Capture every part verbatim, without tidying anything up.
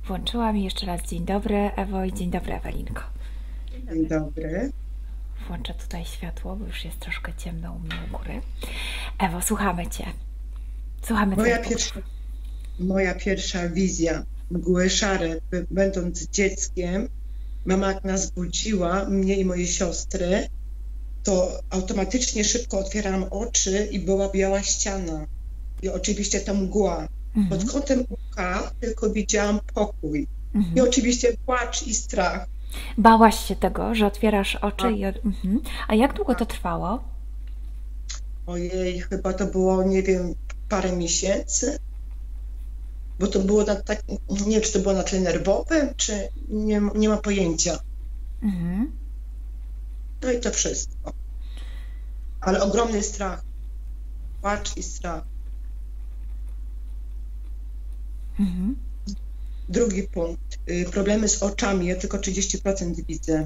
włączyłam i jeszcze raz dzień dobry Ewo i dzień dobry Ewelinko. Dzień dobry. Włączę tutaj światło, bo już jest troszkę ciemno u mnie u góry. Ewo, słuchamy Cię. Słuchamy Moja pierwsza, moja pierwsza wizja mgły szare, będąc dzieckiem, mama jak nas budziła, mnie i moje siostry, to automatycznie szybko otwierałam oczy i była biała ściana. I oczywiście ta mgła. Mhm. Pod kątem oka tylko widziałam pokój. Mhm. I oczywiście płacz i strach. Bałaś się tego, że otwierasz oczy A. i... Mhm. A jak długo to trwało? Ojej, chyba to było, nie wiem, parę miesięcy. Bo to było na tak, nie wiem, czy to było na tle nerwowym, czy nie, nie ma pojęcia. Mhm. No i to wszystko. Ale ogromny strach. Płacz i strach. Mhm. Drugi punkt. Problemy z oczami. Ja tylko trzydzieści procent widzę.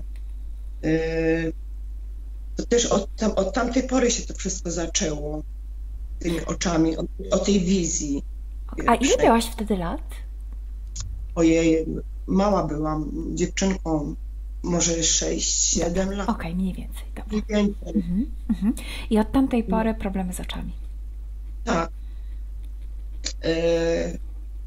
To też od, tam, od tamtej pory się to wszystko zaczęło. Tymi oczami, o, o tej wizji. A ile miałaś wtedy lat? Ojej, mała byłam, dziewczynką, może sześć siedem lat. Okej, okay, mniej więcej. Dobra. Mniej więcej. Mhm, mhm. I od tamtej pory problemy z oczami. Tak. E...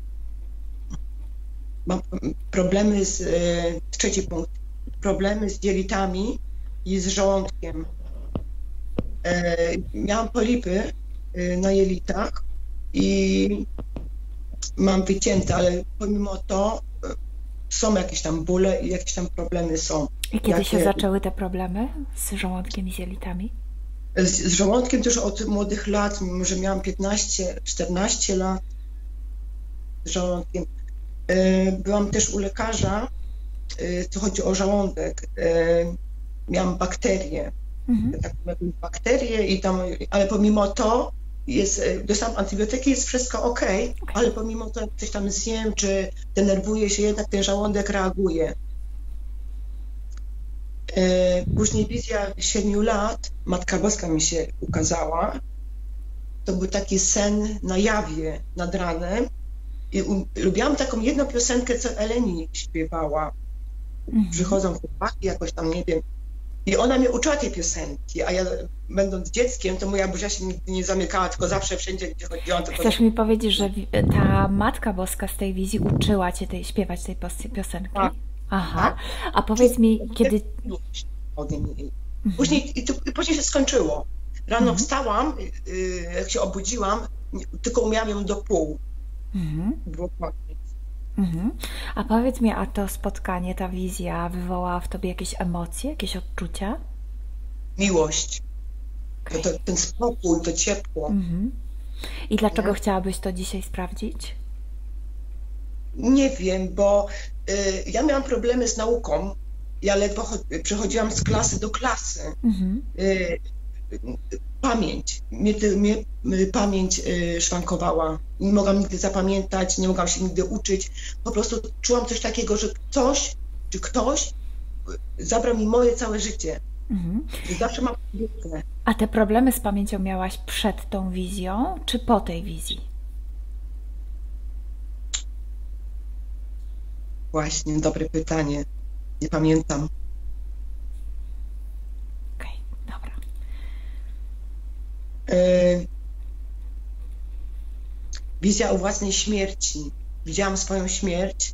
Mam problemy z, e... trzeci punkt, problemy z jelitami i z żołądkiem. E... Miałam polipy e... na jelitach i mam wycięte, ale pomimo to są jakieś tam bóle i jakieś tam problemy są. I kiedy Jakie... się zaczęły te problemy z żołądkiem i z jelitami? Z, z żołądkiem też od młodych lat, mimo że miałam piętnaście czternaście lat z żołądkiem. Byłam też u lekarza, co chodzi o żołądek. Miałam bakterie, mhm. tak, bakterie i tam, ale pomimo to jest, dostałam antybiotyki, jest wszystko ok, okay, ale pomimo to jak coś tam zjem, czy denerwuję się, jednak ten żołądek reaguje. Później wizja siedmiu lat, Matka Boska mi się ukazała. To był taki sen na jawie nad ranem. I lubiłam taką jedną piosenkę, co Eleni śpiewała. Mhm. Przychodzą chłopaki, jakoś tam, nie wiem. I ona mnie uczyła tej piosenki, a ja będąc dzieckiem, to moja buzia się nigdy nie zamykała, tylko zawsze wszędzie, gdzie chodziłam. To Chcesz mi powiedzieć, że ta Matka Boska z tej wizji uczyła Cię tej, śpiewać tej piosenki? Tak. Aha. A powiedz mi, kiedy... Później, i, to, i później się skończyło. Rano mhm. wstałam, jak się obudziłam, tylko umiałam ją do pół. Mhm. Było koniec. Mhm. A powiedz mi, a to spotkanie, ta wizja wywołała w Tobie jakieś emocje, jakieś odczucia? Miłość. Okay. To, to, ten spokój, to ciepło. Mhm. I dlaczego Nie? chciałabyś to dzisiaj sprawdzić? Nie wiem, bo y, ja miałam problemy z nauką. Ja ledwo przechodziłam z klasy do klasy. Mhm. Y, Pamięć. Mnie, mnie pamięć y, szwankowała. Nie mogłam nigdy zapamiętać, nie mogłam się nigdy uczyć. Po prostu czułam coś takiego, że coś, czy ktoś zabrał mi moje całe życie. Mhm. Zawsze mam wiedzę. A te problemy z pamięcią miałaś przed tą wizją, czy po tej wizji? Właśnie, dobre pytanie. Nie pamiętam. Wizja o własnej śmierci. Widziałam swoją śmierć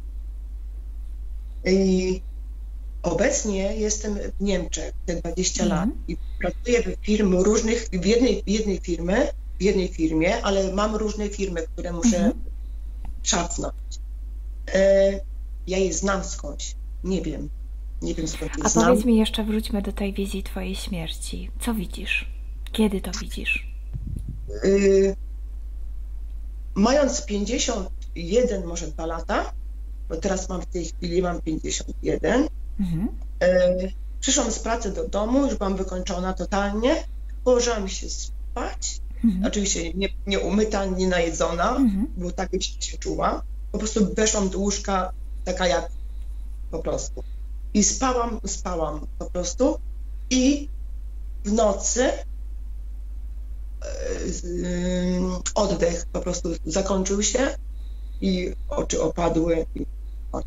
i obecnie jestem w Niemczech te dwadzieścia mm. lat i pracuję w firmie różnych, w jednej, w jednej firmie, w jednej firmie, ale mam różne firmy, które muszę mm. szafnąć. E, ja je znam skądś, nie wiem, nie wiem skąd je A znam. Powiedz mi jeszcze, wróćmy do tej wizji Twojej śmierci. Co widzisz? Kiedy to widzisz? Y, mając pięćdziesiąt jeden, może dwa lata, bo teraz mam w tej chwili mam pięćdziesiąt jeden, mhm. y, przyszłam z pracy do domu, już byłam wykończona totalnie, położyłam się spać, mhm. oczywiście nie, nie umyta, nie najedzona, mhm. bo tak się czułam, po prostu weszłam do łóżka taka jak po prostu i spałam, spałam po prostu i w nocy oddech po prostu zakończył się i oczy opadły i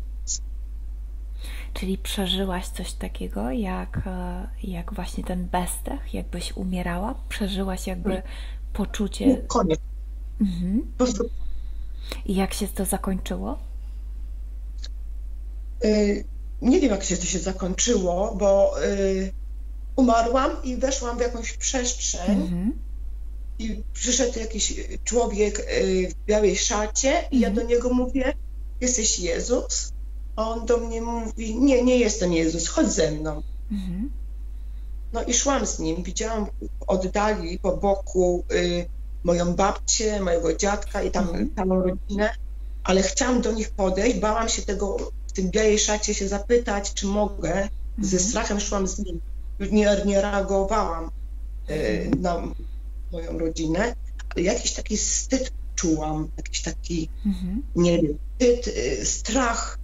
Czyli przeżyłaś coś takiego, jak, jak właśnie ten bezdech, jakbyś umierała? Przeżyłaś jakby poczucie... Nie, koniec. Mhm. Po prostu... I jak się to zakończyło? Yy, nie wiem, jak się to się zakończyło, bo yy, umarłam i weszłam w jakąś przestrzeń mhm. i przyszedł jakiś człowiek yy, w białej szacie i mhm. ja do niego mówię, jesteś Jezus? A on do mnie mówi, nie, nie jestem Jezus, chodź ze mną. Mhm. No i szłam z nim, widziałam w oddali po boku y, moją babcię, mojego dziadka i tam mhm. całą rodzinę, ale chciałam do nich podejść, bałam się tego, w tym białej szacie się zapytać, czy mogę. Mhm. Ze strachem szłam z nim, nie, nie reagowałam y, na moją rodzinę, ale jakiś taki wstyd czułam, jakiś taki, mhm. nie wiem, wstyd, y, strach.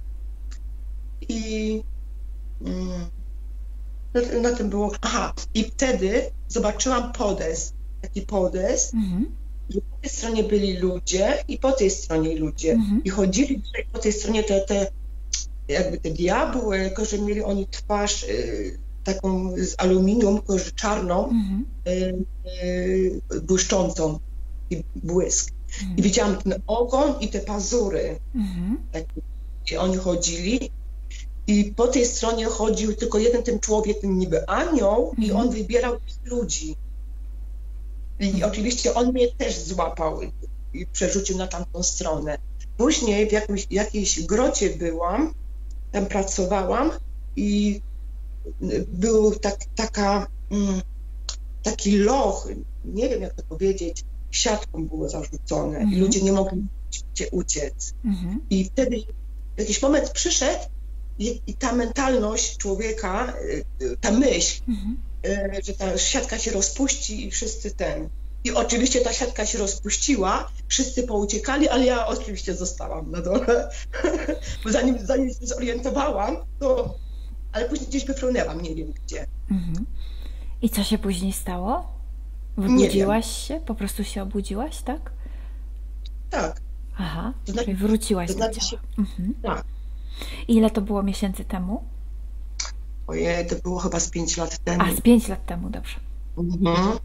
I mm, na, na tym było, aha, i wtedy zobaczyłam podest, taki podest, mm-hmm. i po tej stronie byli ludzie i po tej stronie ludzie. Mm-hmm. I chodzili po tej stronie te, te jakby te diabły, tylko że mieli oni twarz y, taką z aluminium, tylko że czarną, mm-hmm. y, y, błyszczącą i błysk. Mm-hmm. I widziałam ten ogon i te pazury. Mm-hmm. Tak, i oni chodzili. I po tej stronie chodził tylko jeden ten człowiek, ten niby anioł, mm-hmm. i on wybierał ludzi. I mm-hmm. oczywiście on mnie też złapał i przerzucił na tamtą stronę. Później w jakimś, jakiejś grocie byłam, tam pracowałam i był tak, taka, mm, taki loch, nie wiem jak to powiedzieć, siatką było zarzucone mm-hmm. i ludzie nie mogli uciec. Mm-hmm. I wtedy jakiś moment przyszedł, I, I ta mentalność człowieka, ta myśl, mhm. że ta siatka się rozpuści i wszyscy ten. I oczywiście ta siatka się rozpuściła, wszyscy pouciekali, ale ja oczywiście zostałam na dole. Bo zanim, zanim się zorientowałam, to... Ale później gdzieś wyfrunęłam, nie wiem gdzie. Mhm. I co się później stało? Wybudziłaś się? Po prostu się obudziłaś, tak? Tak. Aha, to znaczy, czyli wróciłaś to znaczy do ciała. Mhm. Tak. Ile to było miesięcy temu? Ojej, to było chyba z pięć lat temu. A, z pięć lat temu, dobrze. Mhm.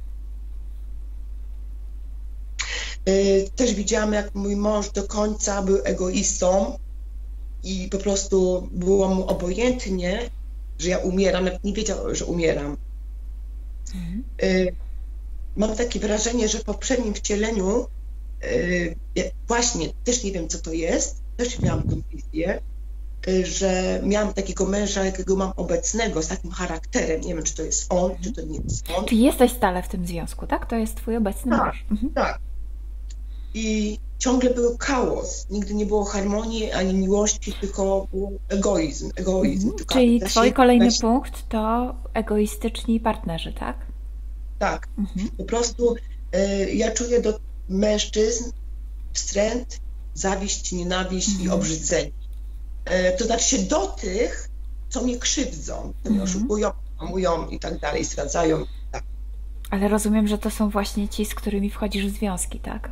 Też widziałam, jak mój mąż do końca był egoistą i po prostu było mu obojętnie, że ja umieram, nawet nie wiedział, że umieram. Mhm. Mam takie wrażenie, że w poprzednim wcieleniu właśnie, też nie wiem co to jest, też miałam tę wizję, że miałam takiego męża, jakiego mam obecnego, z takim charakterem. Nie wiem, czy to jest on, czy to nie jest on. Czy jesteś stale w tym związku, tak? To jest twój obecny tak, mąż. Mhm. Tak. I ciągle był chaos. Nigdy nie było harmonii ani miłości, tylko był egoizm. egoizm. Mhm. Czyli twój kolejny weź... punkt to egoistyczni partnerzy, tak? Tak. Mhm. Po prostu y, ja czuję do mężczyzn wstręt, zawiść, nienawiść mhm. i obrzydzenie. To znaczy się do tych, co mnie krzywdzą, co mnie oszukują, hamują i tak dalej, zdradzają. Tak. Ale rozumiem, że to są właśnie ci, z którymi wchodzisz w związki, tak?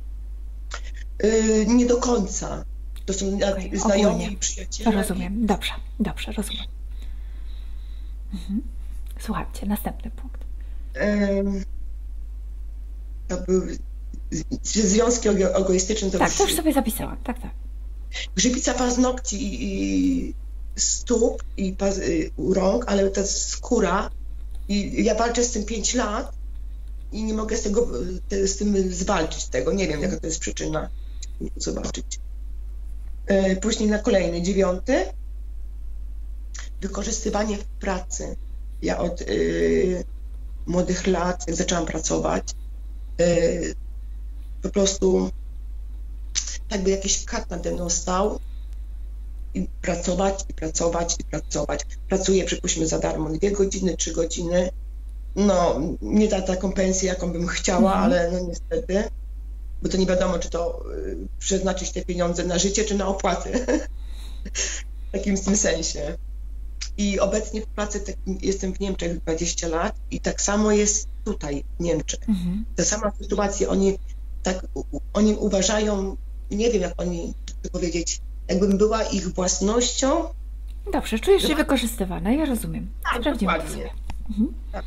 Yy, nie do końca. To są okay, znajomi ogólnie. I przyjaciele. Rozumiem, i... dobrze, dobrze, rozumiem. Mhm. Słuchajcie, następny punkt. Yy, to był związki egoistyczne. To tak, już... to już sobie zapisałam, tak, tak. Grzybica paznokci i stóp i paz, i rąk, ale ta skóra i ja walczę z tym pięć lat i nie mogę z tego, z tym zwalczyć tego, nie wiem jaka to jest przyczyna, zobaczyć. Później na kolejny, dziewiąty, wykorzystywanie w pracy. Ja od y, młodych lat, jak zaczęłam pracować, y, po prostu jakby jakiś kat nade mną stał i pracować, i pracować, i pracować. Pracuję, przypuśćmy, za darmo dwie godziny, trzy godziny. No, nie da taką pensję, jaką bym chciała, mhm. ale no niestety, bo to nie wiadomo, czy to y, przeznaczyć te pieniądze na życie, czy na opłaty. W takim w tym sensie. I obecnie w pracy tak, jestem w Niemczech dwadzieścia lat i tak samo jest tutaj w Niemczech. Mhm. Ta sama sytuacja, oni tak, u, oni uważają, nie wiem jak oni to powiedzieć, jakbym była ich własnością Dobrze, czujesz się wykorzystywana, ja rozumiem. Tak, Sprawdzimy to dokładnie. sobie. Mhm. Tak.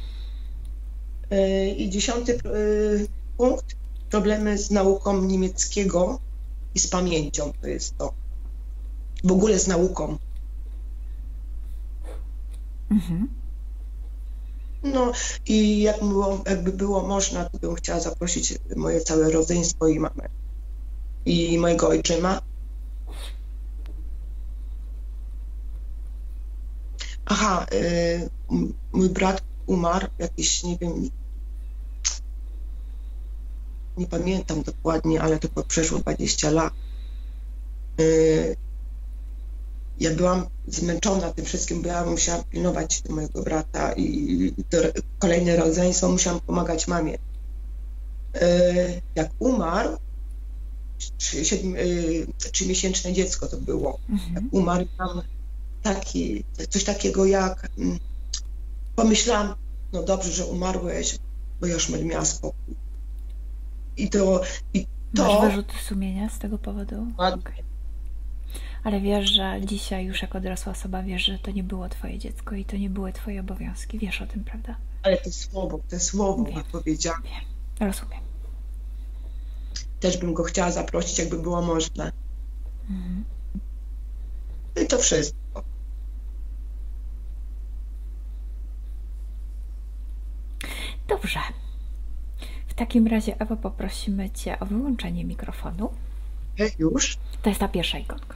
I dziesiąty punkt, problemy z nauką niemieckiego i z pamięcią, to jest to. W ogóle z nauką. Mhm. No i jak było, jakby było można, to bym chciała zaprosić moje całe rodzeństwo i mamę. I mojego ojczyma. Aha, y, mój brat umarł jakiś, nie wiem, nie pamiętam dokładnie, ale to przeszło dwadzieścia lat. Y, ja byłam zmęczona tym wszystkim, bo ja musiałam pilnować mojego brata i to kolejne rodzeństwo, musiałam pomagać mamie. Y, jak umarł, trzymiesięczne dziecko to było, Mhm. jak umarł tam taki, coś takiego jak, pomyślałam, no dobrze, że umarłeś, bo ja już będę miała spokój. I to... I to... Masz wyrzuty sumienia z tego powodu? Ładnie. Okay. Ale wiesz, że dzisiaj już jako dorosła osoba wiesz, że to nie było twoje dziecko i to nie były twoje obowiązki. Wiesz o tym, prawda? Ale to słowo, to słowo Wiem. powiedziałam. Wiem, rozumiem. Też bym go chciała zaprosić, jakby było można. Mhm. I to wszystko. Dobrze. W takim razie, Ewo, poprosimy cię o wyłączenie mikrofonu. Hej, już? To jest ta pierwsza ikonka.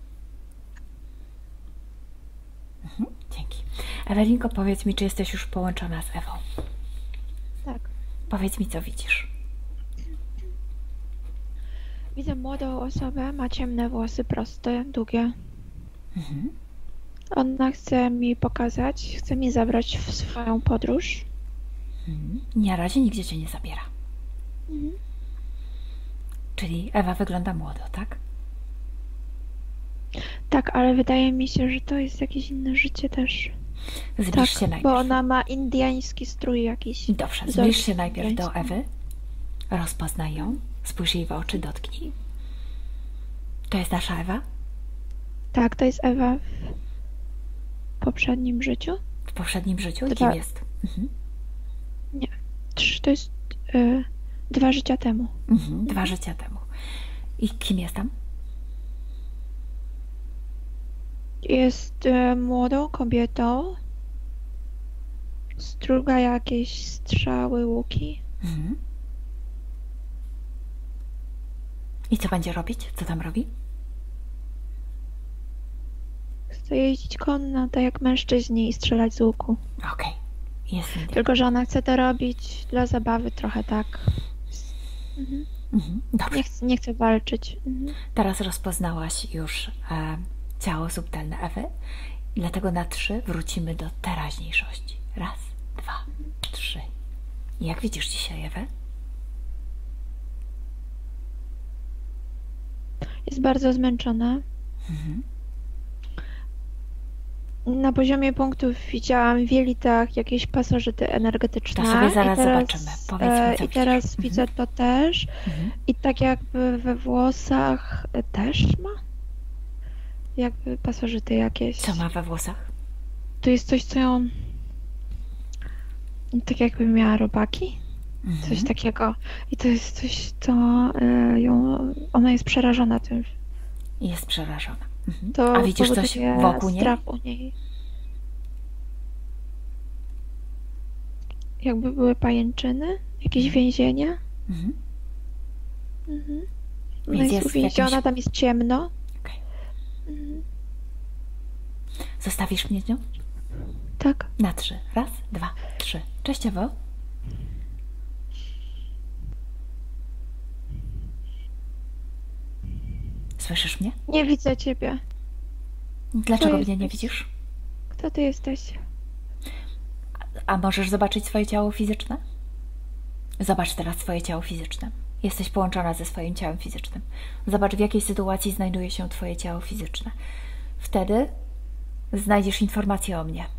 Mhm, dzięki. Ewelinko, powiedz mi, czy jesteś już połączona z Ewą? Tak. Powiedz mi, co widzisz. Widzę młodą osobę, ma ciemne włosy, proste, długie. Mhm. Ona chce mi pokazać, chce mi zabrać w swoją podróż. Mhm. Na razie nigdzie cię nie zabiera. Mhm. Czyli Ewa wygląda młodo, tak? Tak, ale wydaje mi się, że to jest jakieś inne życie też. Zbliż Tak, się najpierw. bo ona ma indiański strój jakiś. Dobrze, zbliż się najpierw do Ewy. Rozpoznaj ją. Spójrz jej w oczy, dotknij. To jest nasza Ewa? Tak, to jest Ewa w poprzednim życiu. W poprzednim życiu? Dwa- Kim jest? Mhm. Nie, trzy, to jest y, dwa życia temu. Mhm. Dwa życia temu. I kim jest tam? Jest y, młodą kobietą. Struga jakieś strzały, łuki. Mhm. I co będzie robić? Co tam robi? Chce jeździć konno, tak jak mężczyźni i strzelać z łuku. Okej. Jest India. Tylko, że ona chce to robić dla zabawy trochę tak. Mhm. Mhm. Dobrze. Nie, chce, nie chce walczyć. Mhm. Teraz rozpoznałaś już e, ciało subtelne Ewy. Dlatego na trzy wrócimy do teraźniejszości. Raz, dwa, trzy. Jak widzisz dzisiaj Ewę? Jest bardzo zmęczona. Mhm. Na poziomie punktów widziałam w jelitach jakieś pasożyty energetyczne. To sobie zaraz I teraz, zobaczymy. Powiedz mi, e, co I teraz widzisz. widzę to też. Mhm. I tak jakby we włosach e, też ma? Jakby pasożyty jakieś. Co ma we włosach? To jest coś, co ją... Tak jakby miała robaki. Mhm. Coś takiego. I to jest coś, co y, ją... Ona jest przerażona tym. Jest przerażona. Mhm. To A widzisz coś powoduje wokół niej? strach u niej. Jakby były pajęczyny, jakieś więzienie. Mhm. Mhm. Ona Więc jest jest w uwięziona, jakimś- tam jest ciemno. Okej. Mhm. Zostawisz mnie z nią? Tak. Na trzy. Raz, dwa, trzy. Cześć Ewo. Słyszysz mnie? Nie widzę ciebie. Dlaczego jesteś? mnie nie widzisz? Kto ty jesteś? A możesz zobaczyć swoje ciało fizyczne? Zobacz teraz swoje ciało fizyczne. Jesteś połączona ze swoim ciałem fizycznym. Zobacz, w jakiej sytuacji znajduje się twoje ciało fizyczne. Wtedy znajdziesz informację o mnie.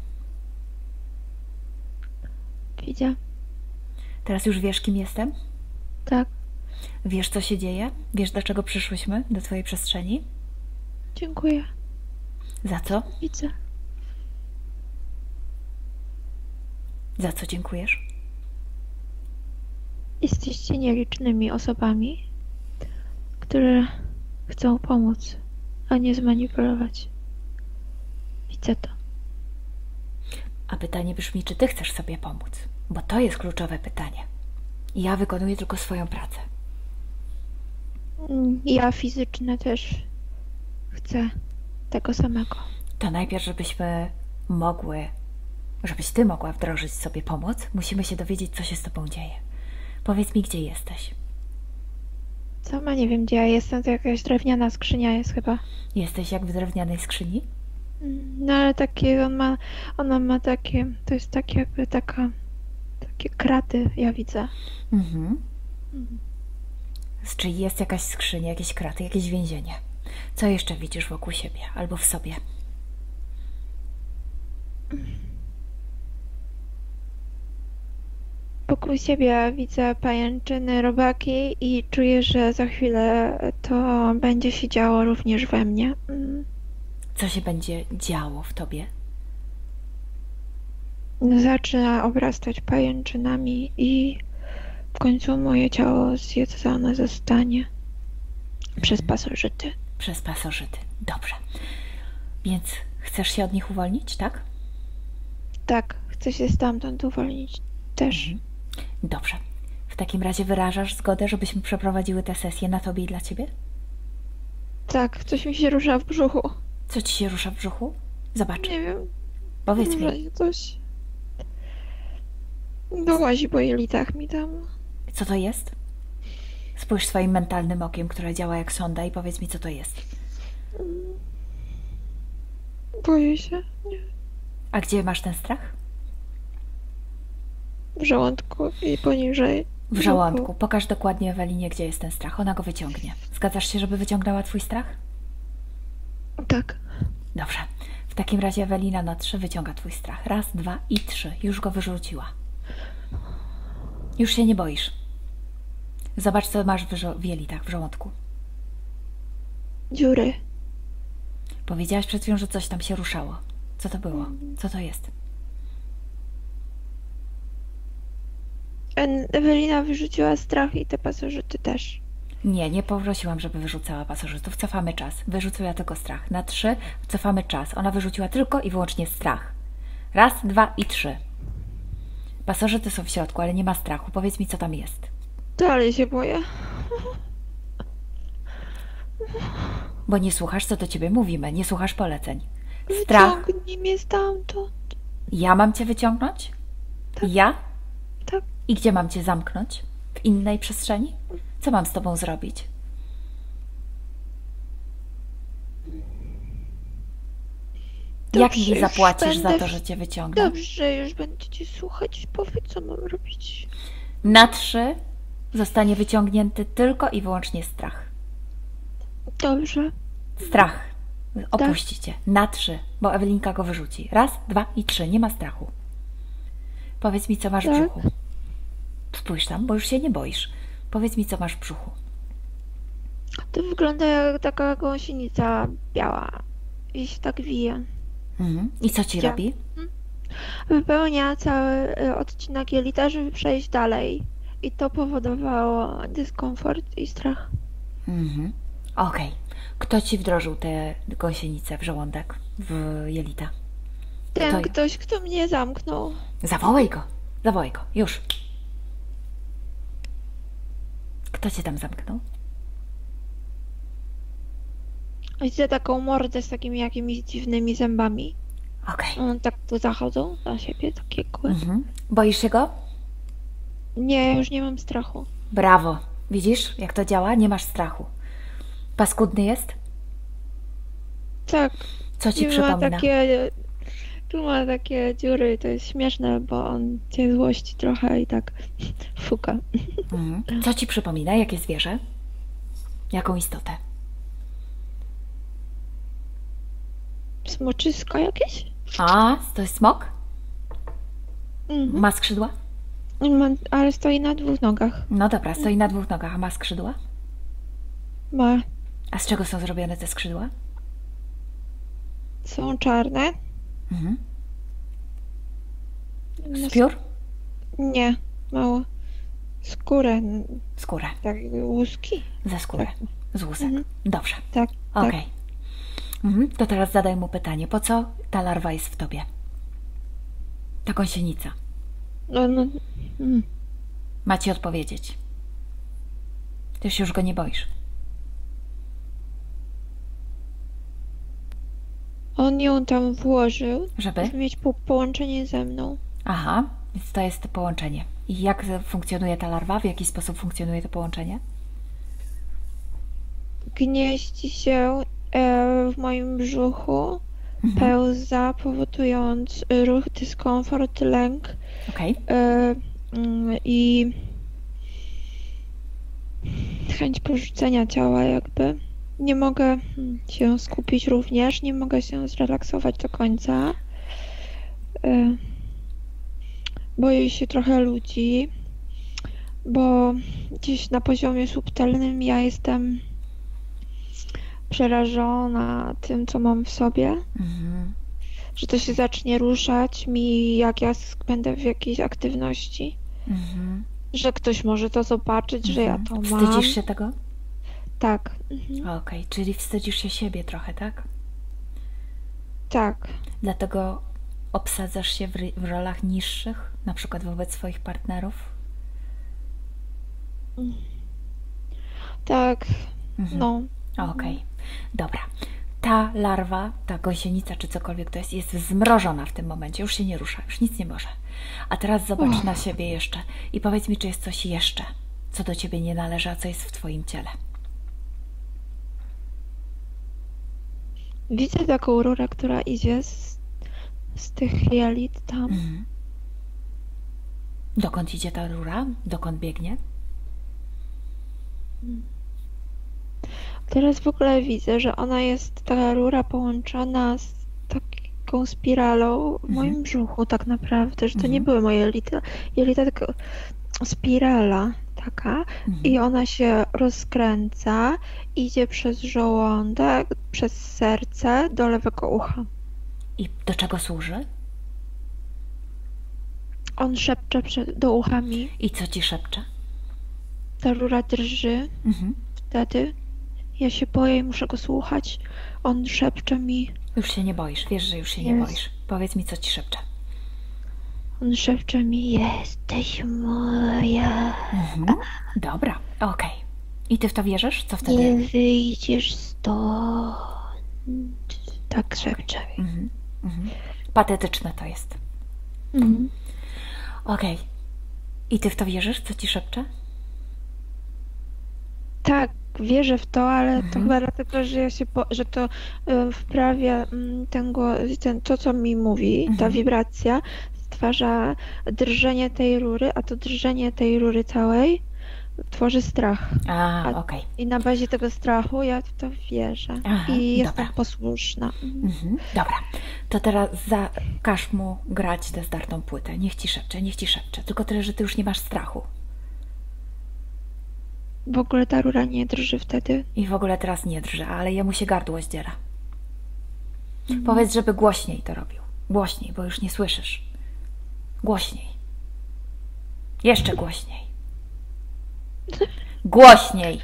Widzę. Teraz już wiesz, kim jestem? Tak. Wiesz, co się dzieje? Wiesz, dlaczego przyszłyśmy do twojej przestrzeni? Dziękuję. Za co? Widzę. Za co dziękujesz? Jesteście nielicznymi osobami, które chcą pomóc, a nie zmanipulować. Widzę to. A pytanie brzmi, czy ty chcesz sobie pomóc? Bo to jest kluczowe pytanie. Ja wykonuję tylko swoją pracę. Ja fizyczne też chcę tego samego. To najpierw, żebyśmy mogły, żebyś ty mogła wdrożyć sobie pomoc, musimy się dowiedzieć, co się z tobą dzieje. Powiedz mi, gdzie jesteś. Sama nie wiem, gdzie ja jestem, to jakaś drewniana skrzynia jest chyba. Jesteś jak w drewnianej skrzyni? No ale takie, on ma, ona ma takie, to jest takie jakby taka, takie kraty, ja widzę. Mhm. Czyli jest jakaś skrzynia, jakieś kraty, jakieś więzienie. Co jeszcze widzisz wokół siebie albo w sobie? Wokół siebie widzę pajęczyny, robaki i czuję, że za chwilę to będzie się działo również we mnie. Mm. Co się będzie działo w tobie? Zaczyna obrastać pajęczynami i w końcu moje ciało zjedzone zostanie przez pasożyty. Przez pasożyty. Dobrze. Więc chcesz się od nich uwolnić, tak? Tak, chcę się stamtąd uwolnić też. Mhm. Dobrze. W takim razie wyrażasz zgodę, żebyśmy przeprowadziły tę sesję na tobie i dla ciebie? Tak, coś mi się rusza w brzuchu. Co ci się rusza w brzuchu? Zobacz. Nie wiem, Powiedz rusza mi. się coś. Dołazi po jelitach mi tam. Co to jest? Spójrz swoim mentalnym okiem, które działa jak sonda i powiedz mi, co to jest. Boję się. Nie. A gdzie masz ten strach? W żołądku i poniżej. W żołądku. Pokaż dokładnie Ewelinie, gdzie jest ten strach. Ona go wyciągnie. Zgadzasz się, żeby wyciągnęła twój strach? Tak. Dobrze. W takim razie Ewelina na trzy wyciąga twój strach. Raz, dwa i trzy. Już go wyrzuciła. Już się nie boisz. Zobacz, co masz w, żo- w jelitach, w żołądku. Dziury. Powiedziałaś przed chwilą, że coś tam się ruszało. Co to było? Co to jest? Ewelina wyrzuciła strach i te pasożyty też. Nie, nie poprosiłam, żeby wyrzucała pasożytów. Cofamy czas. Wyrzuciła tylko strach. Na trzy cofamy czas. Ona wyrzuciła tylko i wyłącznie strach. Raz, dwa i trzy. Pasożyty są w środku, ale nie ma strachu. Powiedz mi, co tam jest. Dalej się boję. Bo nie słuchasz, co do ciebie mówimy. Nie słuchasz poleceń. Strach. Wyciągnij mnie stamtąd. Ja mam cię wyciągnąć? Ja? Tak. I gdzie mam cię zamknąć? W innej przestrzeni? Co mam z tobą zrobić? Jak Dobrze, mi już zapłacisz za będę to, w- że cię wyciągnę? Dobrze, już będziecie słuchać. Powiedz, co mam robić. Na trzy zostanie wyciągnięty tylko i wyłącznie strach. Dobrze. Strach. Opuścicie. Na trzy, bo Ewelinka go wyrzuci. Raz, dwa i trzy. Nie ma strachu. Powiedz mi, co masz w Tak. brzuchu. Spójrz tam, bo już się nie boisz. Powiedz mi, co masz w brzuchu. To wygląda jak taka gąsienica biała. I się tak wije. Mhm. I co ci Gdzie? robi? Wypełnia cały y, odcinek jelita, żeby przejść dalej. I to powodowało dyskomfort i strach. Mhm. Okej. Kto ci wdrożył tę gąsienicę w żołądek, w jelita? Ten Kto- ktoś, kto mnie zamknął. Zawołaj go. Zawołaj go. Już. Kto cię tam zamknął? Widzę taką mordę z takimi jakimiś dziwnymi zębami. Okej. On tak tu zachodzą na siebie, takie kły. Mhm. Boisz się go? Nie, ja już nie mam strachu. Brawo. Widzisz, jak to działa? Nie masz strachu. Paskudny jest? Tak, Co ci i ma przypomina? takie... Tu ma takie dziury, to jest śmieszne, bo on cię złości trochę i tak fuka. Mhm. Co ci przypomina? Jakie zwierzę? Jaką istotę? Smoczysko jakieś? A, to jest smok? Mhm. Ma skrzydła? Ma, ale stoi na dwóch nogach. No dobra, stoi na dwóch nogach, a ma skrzydła? Ma A z czego są zrobione te skrzydła? są czarne. Mhm. No, Z piór? nie, mało. Skórę, Skórę. tak, łuski. Ze skóry. Tak. Z łusek. Mhm. Dobrze. Tak, Okej. tak. Mhm. To teraz zadaj mu pytanie. Po co ta larwa jest w tobie? Ta gąsienica. No, no, mm. Ma ci odpowiedzieć. Ty się już go nie boisz. On ją tam włożył, Żeby? żeby mieć po połączenie ze mną. Aha, więc to jest to połączenie. I jak funkcjonuje ta larwa? W jaki sposób funkcjonuje to połączenie? Gnieździ się e, w moim brzuchu, Mhm. pełza, powodując ruch, dyskomfort, lęk Okej. e, mm, i chęć porzucenia ciała jakby. Nie mogę mm, się skupić również, nie mogę się zrelaksować do końca. E, boję się trochę ludzi, bo gdzieś na poziomie subtelnym ja jestem przerażona tym, co mam w sobie, Mhm. że to się zacznie ruszać mi, jak ja sk- będę w jakiejś aktywności, Mhm. że ktoś może to zobaczyć, że ja to Mhm. mam. Wstydzisz się tego? Tak, mhm. Okej, czyli wstydzisz się siebie trochę, tak? Tak, Dlatego obsadzasz się w, ry- w rolach niższych, na przykład wobec swoich partnerów? tak, Mhm. no. Okej, dobra. Ta larwa, ta gąsienica, czy cokolwiek to jest, jest zmrożona w tym momencie, już się nie rusza, już nic nie może. A teraz zobacz Och. na siebie jeszcze i powiedz mi, czy jest coś jeszcze, co do ciebie nie należy, a co jest w twoim ciele. Widzę taką rurę, która idzie z, z tych jelit tam. Mhm. Dokąd idzie ta rura? Dokąd biegnie? Teraz w ogóle widzę, że ona jest, ta rura połączona z taką spiralą w moim brzuchu tak naprawdę, że to nie Mhm. były moje jelita, jelita tylko spirala taka i ona się rozkręca, idzie przez żołądek, przez serce do lewego ucha. I do czego służy? On szepcze przed, do ucha mi, I co ci szepcze? ta rura drży Mhm. wtedy. Ja się boję i muszę go słuchać. On szepcze mi, Już się nie boisz, wiesz, że już się nie Jest. boisz. Powiedz mi, co ci szepcze. on szepcze mi, jesteś moja. Mhm. Dobra, okej. I ty w to wierzysz? Co wtedy? Nie wyjdziesz stąd. Tak szepcze mi. Mhm. Mhm. Patetyczne to jest. Mhm. Okej. I ty w to wierzysz, co ci szepcze? Tak, wierzę w to, ale to Mhm. chyba dlatego, że ja się, po, że to y, wprawia mm, ten, głos, ten, to, co mi mówi, ta Mhm. wibracja stwarza drżenie tej rury, a to drżenie tej rury całej tworzy strach. A, A- okej. I na bazie tego strachu ja w to wierzę. Aha, I jestem dobra. posłuszna. Mhm. Dobra. To teraz zakaż mu grać tę zdartą płytę. Niech ci szepcze, niech ci szepcze. Tylko tyle, że ty już nie masz strachu. W ogóle ta rura nie drży wtedy. I w ogóle teraz nie drży, ale jemu się gardło zdziera. Powiedz, żeby głośniej to robił. Głośniej, bo już nie słyszysz. Głośniej. Jeszcze głośniej. Głośniej.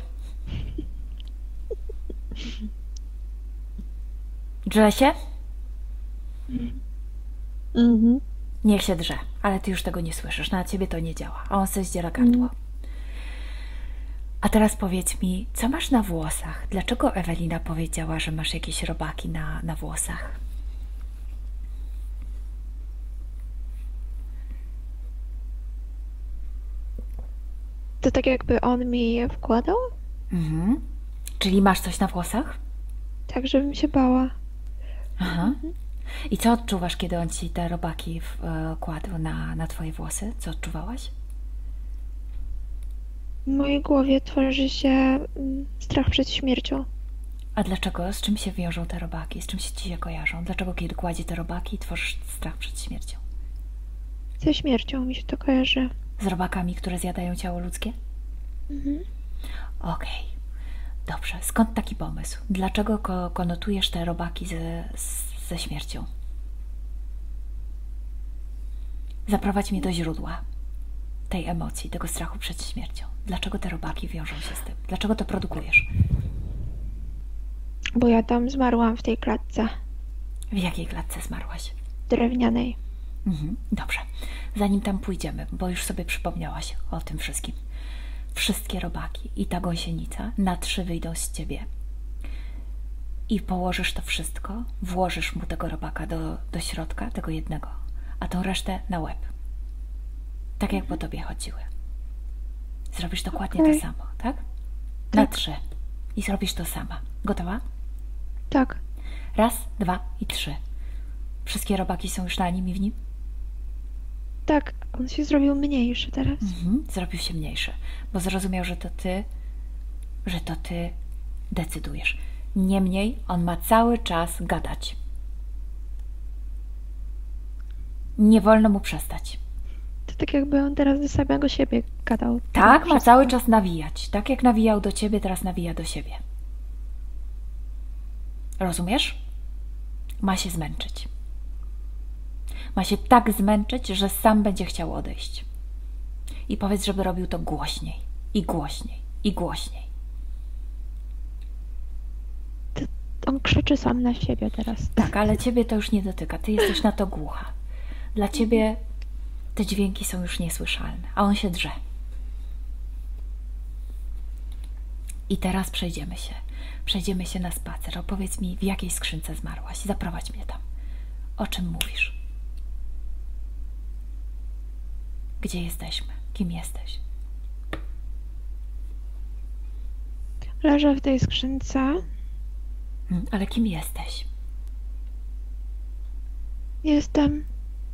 Drze się? Mhm. Niech się drze, ale ty już tego nie słyszysz. Na ciebie to nie działa, a on sobie zdziera gardło. A teraz powiedz mi, co masz na włosach? Dlaczego Ewelina powiedziała, że masz jakieś robaki na, na włosach? To tak jakby on mi je wkładał, Mhm. Czyli masz coś na włosach? tak żebym się bała. Aha. I co odczuwasz, kiedy on ci te robaki w, e, kładł na, na twoje włosy? Co odczuwałaś? W mojej głowie tworzy się mm, strach przed śmiercią. A dlaczego? Z czym się wiążą te robaki? Z czym się ci się kojarzą? Dlaczego, kiedy kładzie te robaki, tworzysz strach przed śmiercią? Ze śmiercią mi się to kojarzy. Z robakami, które zjadają ciało ludzkie? Mhm. Okej. Dobrze. Skąd taki pomysł? Dlaczego ko konotujesz te robaki ze, z, ze śmiercią. Zaprowadź mnie do źródła tej emocji, tego strachu przed śmiercią. Dlaczego te robaki wiążą się z tym? Dlaczego to produkujesz? Bo ja tam zmarłam w tej klatce W jakiej klatce zmarłaś? drewnianej. Mhm, dobrze. Zanim tam pójdziemy, bo już sobie przypomniałaś o tym wszystkim. Wszystkie robaki i ta gąsienica na trzy wyjdą z ciebie. I położysz to wszystko, włożysz mu tego robaka do, do środka, tego jednego, a tą resztę na łeb. Tak jak po tobie chodziły. Zrobisz dokładnie Okej. to samo, tak? Na Tak. trzy. I zrobisz to sama. Gotowa? Tak, Raz, dwa i trzy. Wszystkie robaki są już na nim i w nim? tak. On się zrobił mniejszy teraz. Mhm. Zrobił się mniejszy, bo zrozumiał, że to ty, że to ty decydujesz. Niemniej on ma cały czas gadać. Nie wolno mu przestać. To tak jakby on teraz do samego siebie gadał. Tak, ma Wszystko. cały czas nawijać. Tak jak nawijał do ciebie, teraz nawija do siebie. Rozumiesz? Ma się zmęczyć. Ma się tak zmęczyć, że sam będzie chciał odejść. I powiedz, żeby robił to głośniej, i głośniej, i głośniej. On krzyczy sam na siebie teraz. Tak, ale ciebie to już nie dotyka. Ty jesteś na to głucha. Dla ciebie te dźwięki są już niesłyszalne, a on się drze. I teraz przejdziemy się. Przejdziemy się na spacer. Opowiedz mi, w jakiej skrzynce zmarłaś. Zaprowadź mnie tam. O czym mówisz? Gdzie jesteśmy? Kim jesteś? Leżę w tej skrzynce. Hmm, ale kim jesteś? Jestem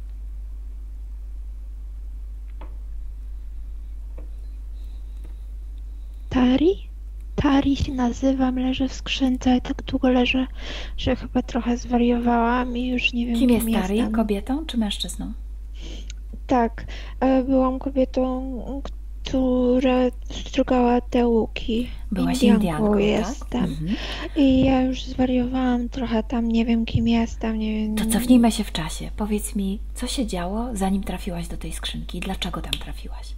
Tari? Tari się nazywam, leżę w skrzynce i tak długo leżę, że chyba trochę zwariowałam i już nie wiem, Kim kim jest Tari? jestem. Kobietą czy mężczyzną? Tak, e, byłam kobietą, która strugała te łuki. Byłaś Indianką Indianką, jestem. tak? Mhm. I ja już zwariowałam trochę tam, nie wiem kim jestem, nie wiem. To cofnijmy się w czasie. Powiedz mi, co się działo, zanim trafiłaś do tej skrzynki? Dlaczego tam trafiłaś?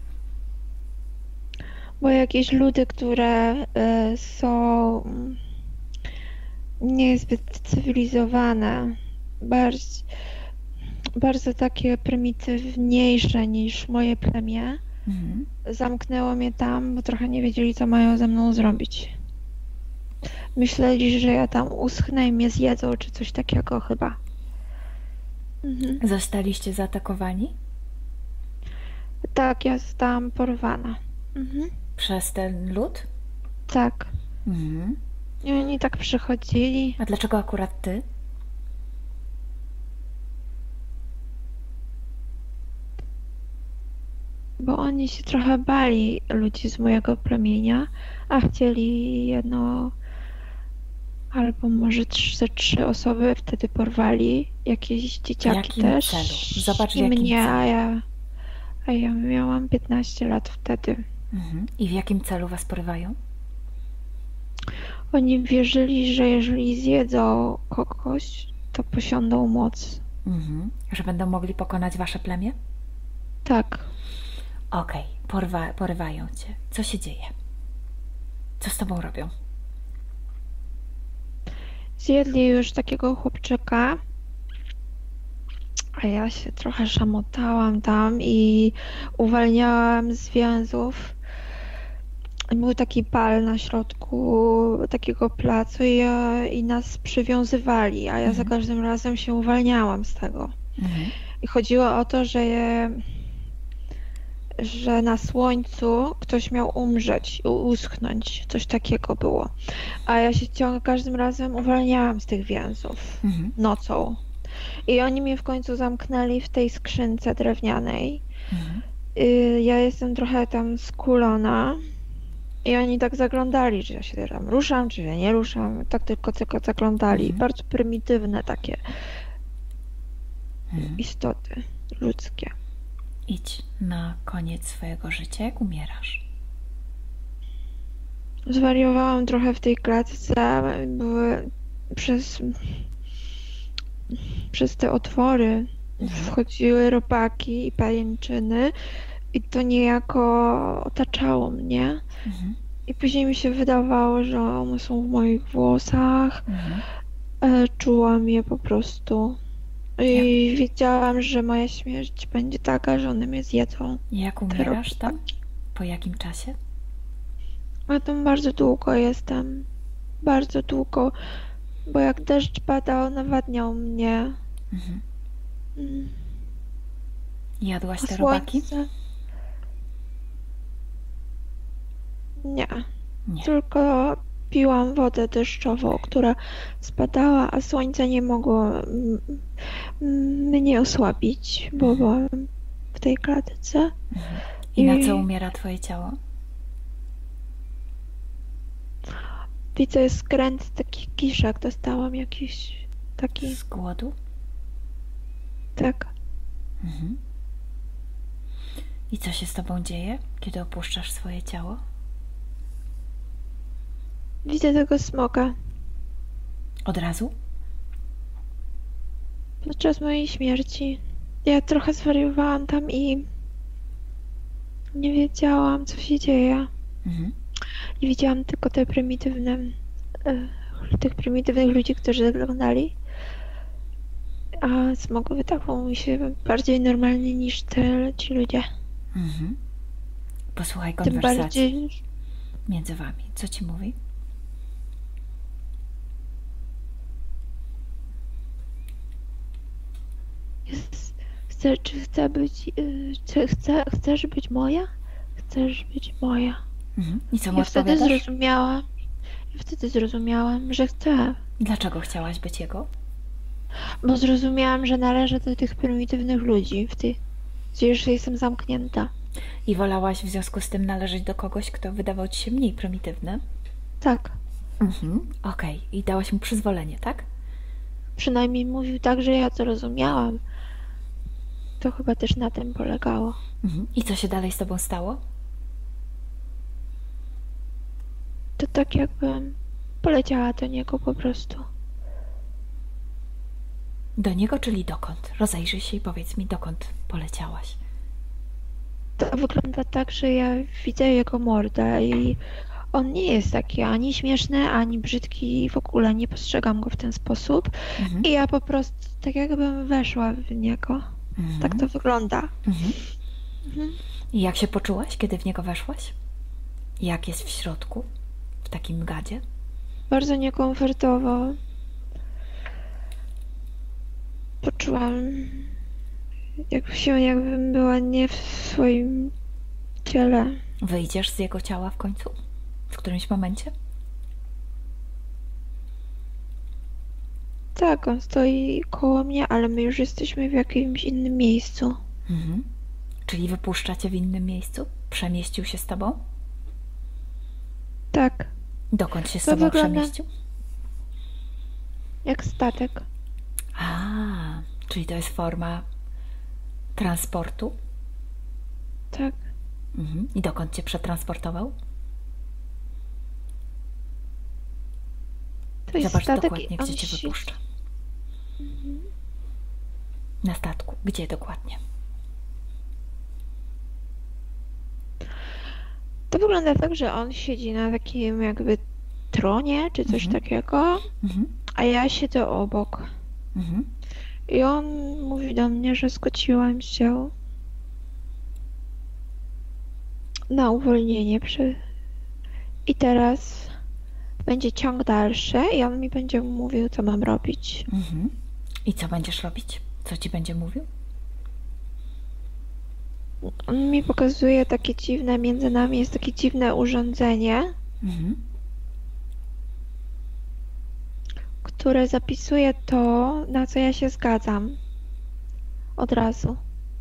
Bo jakieś ludy, które e, są mm, niezbyt cywilizowane, bardzo, bardzo takie prymitywniejsze niż moje plemię, Mhm. zamknęło mnie tam, bo trochę nie wiedzieli, co mają ze mną zrobić. Myśleli, że ja tam uschnę i mnie zjedzą, czy coś takiego chyba. Mhm. Zostaliście zaatakowani? Tak, ja zostałam porwana. Mhm. Przez ten lud? Tak. Mhm. I oni tak przychodzili. A dlaczego akurat ty? Bo oni się trochę bali ludzi z mojego plemienia, a chcieli jedno albo może trzy, ze trzy osoby wtedy porwali, jakieś dzieciaki jakim też. celu? Zobacz, w I jakim mnie, celu. a ja, a ja miałam piętnaście lat wtedy. Mhm. I w jakim celu was porywają? Oni wierzyli, że jeżeli zjedzą kogoś, to posiądą moc. Mhm. Że będą mogli pokonać wasze plemię? Tak. Okej, porwa- porywają cię. Co się dzieje? Co z tobą robią? Zjedli już takiego chłopczyka, a ja się trochę szamotałam tam i uwalniałam z więzów. Był taki pal na środku takiego placu i, ja, i nas przywiązywali, a ja za Mhm. każdym razem się uwalniałam z tego. Mhm. I chodziło o to, że je, że na słońcu ktoś miał umrzeć i uschnąć. Coś takiego było. A ja się ciągle każdym razem uwalniałam z tych więzów Mhm. nocą. I oni mnie w końcu zamknęli w tej skrzynce drewnianej. Mhm. Y, Ja jestem trochę tam skulona. I oni tak zaglądali, czy ja się tam ruszam, czy ja nie ruszam. Tak tylko, tylko zaglądali. Mhm. Bardzo prymitywne takie Mhm. istoty ludzkie. Idź na koniec swojego życia, jak umierasz. Zwariowałam trochę w tej klatce. Były przez przez te otwory wchodziły robaki i pajęczyny i to niejako otaczało mnie. Mhm. I później mi się wydawało, że one są w moich włosach. Mhm. E, Czułam je po prostu. I wiedziałam, że moja śmierć będzie taka, że one mnie zjedzą. Jak umierasz tam? Po jakim czasie? A tam bardzo długo jestem. Bardzo długo. Bo jak deszcz padał, nawadniał mnie. Mhm. Mm. Jadłaś A te robaki? słońce? Nie. Nie. Tylko piłam wodę deszczową, która spadała, a słońce nie mogło mm, mm, mnie osłabić, bo byłam w tej klatce. Mhm. I na I- co umiera twoje ciało? Widzę skręt takich kiszek, dostałam jakiś taki, Z głodu? tak. Mhm. I co się z tobą dzieje, kiedy opuszczasz swoje ciało? Widzę tego smoka. Od razu? Podczas mojej śmierci. Ja trochę zwariowałam tam i nie wiedziałam, co się dzieje. Mhm. I widziałam tylko te prymitywne, e, tych prymitywnych ludzi, którzy zaglądali. A smok wydawał mi się bardziej normalny niż te, ci ludzie. Mhm. Posłuchaj Tym konwersacji bardziej, między wami. Co ci mówi? jest, chcę, czy chcę być, y, czy chcę, chcesz być moja? Chcesz być moja. Mhm. I co mu Ja wtedy odpowiadasz? zrozumiałam, ja wtedy zrozumiałam, że chcę. Dlaczego chciałaś być jego? Bo zrozumiałam, że należę do tych prymitywnych ludzi, w tych, gdzie już jestem zamknięta. I wolałaś w związku z tym należeć do kogoś, kto wydawał ci się mniej prymitywny? Tak. Mhm. Okej. I dałaś mu przyzwolenie, tak? Przynajmniej mówił tak, że ja to rozumiałam. To chyba też na tym polegało. Mhm. I co się dalej z tobą stało? To tak jakbym poleciała do niego po prostu. Do niego, czyli dokąd? Rozejrzyj się i powiedz mi, dokąd poleciałaś. To wygląda tak, że ja widzę jego mordę i on nie jest taki ani śmieszny, ani brzydki i w ogóle nie postrzegam go w ten sposób. Mhm. I ja po prostu tak jakbym weszła w niego. Mhm. Tak to wygląda. Mhm. Mhm. I jak się poczułaś, kiedy w niego weszłaś? Jak jest w środku, w takim gadzie? Bardzo niekomfortowo. Poczułam jak się jakbym była nie w swoim ciele. Wyjdziesz z jego ciała w końcu? W którymś momencie? Tak, on stoi koło mnie, ale my już jesteśmy w jakimś innym miejscu. Mhm. Czyli wypuszcza cię w innym miejscu? Przemieścił się z tobą? Tak, Dokąd się z To tobą wygląda- przemieścił? jak statek. A, czyli to jest forma transportu? Tak, Mhm. I dokąd cię przetransportował? to jest Zobacz statek dokładnie, i on gdzie cię siedzi. wypuszcza. Na statku. Gdzie dokładnie? To wygląda tak, że on siedzi na takim jakby tronie, czy coś Mhm. takiego, Mhm. a ja siedzę obok. Mhm. I on mówi do mnie, że zgodziłam się na uwolnienie przy... I teraz będzie ciąg dalszy i on mi będzie mówił, co mam robić. Mhm. I co będziesz robić? Co ci będzie mówił? On mi pokazuje takie dziwne, między nami jest takie dziwne urządzenie, Mhm. które zapisuje to, na co ja się zgadzam. Od razu.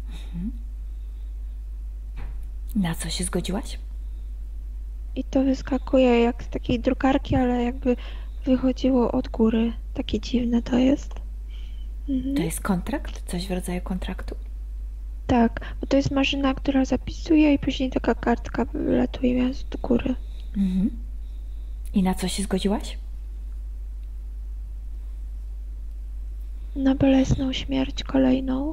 Na co się zgodziłaś? I to wyskakuje jak z takiej drukarki, ale jakby wychodziło od góry. Takie dziwne to jest. Mhm. To jest kontrakt? Coś w rodzaju kontraktu? Tak, bo to jest maszyna, która zapisuje i później taka kartka wylatuje z góry. Mhm. I na co się zgodziłaś? na bolesną śmierć kolejną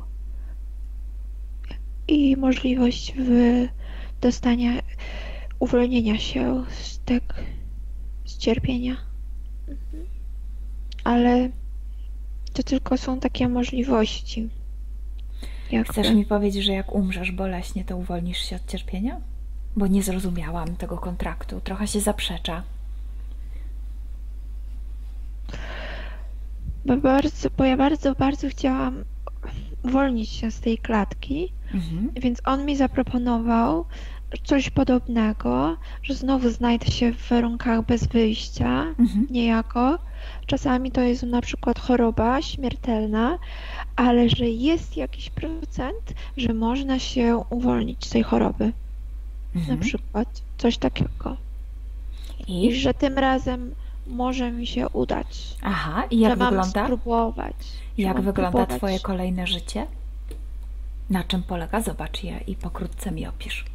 i możliwość w dostania, uwolnienia się z tego, z cierpienia. Mhm. Ale to tylko są takie możliwości. Jakby. Chcesz mi powiedzieć, że jak umrzesz boleśnie, to uwolnisz się od cierpienia? Bo nie zrozumiałam tego kontraktu. Trochę się zaprzecza. Bo, bardzo, bo ja bardzo, bardzo chciałam uwolnić się z tej klatki, mhm. Więc on mi zaproponował coś podobnego, że znowu znajdę się w warunkach bez wyjścia, mhm. niejako. Czasami to jest na przykład choroba śmiertelna, ale że jest jakiś procent, że można się uwolnić z tej choroby. Mhm. Na przykład coś takiego. I? I że tym razem może mi się udać. Aha, i jak że wygląda? Mam spróbować. Jak mam wygląda próbować. Twoje kolejne życie? Na czym polega? Zobacz je i pokrótce mi opisz.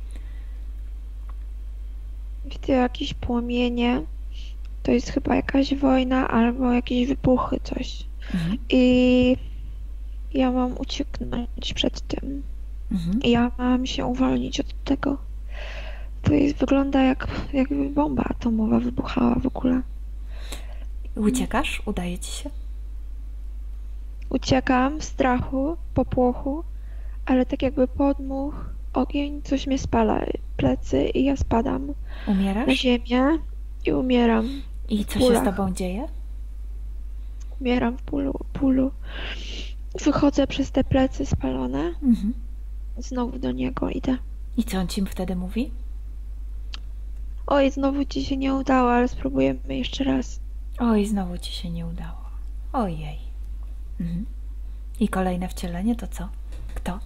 Widzę jakieś płomienie. To jest chyba jakaś wojna albo jakieś wybuchy, coś. Mhm. I ja mam ucieknąć przed tym. Mhm. I ja mam się uwolnić od tego. To jest, wygląda jak, jakby bomba atomowa wybuchała w ogóle. Uciekasz? Udaje ci się? Uciekam w strachu, popłochu, ale tak jakby podmuch, ogień, coś mnie spala, plecy i ja spadam. Umierasz? Na ziemię i umieram. I co się z tobą dzieje? Umieram w bólu. bólu. Wychodzę przez te plecy spalone. Mhm. Znowu do niego idę. I co on ci wtedy mówi? Oj, znowu ci się nie udało, ale spróbujemy jeszcze raz. Oj, znowu ci się nie udało. Ojej. Mhm. I kolejne wcielenie to co? Kto?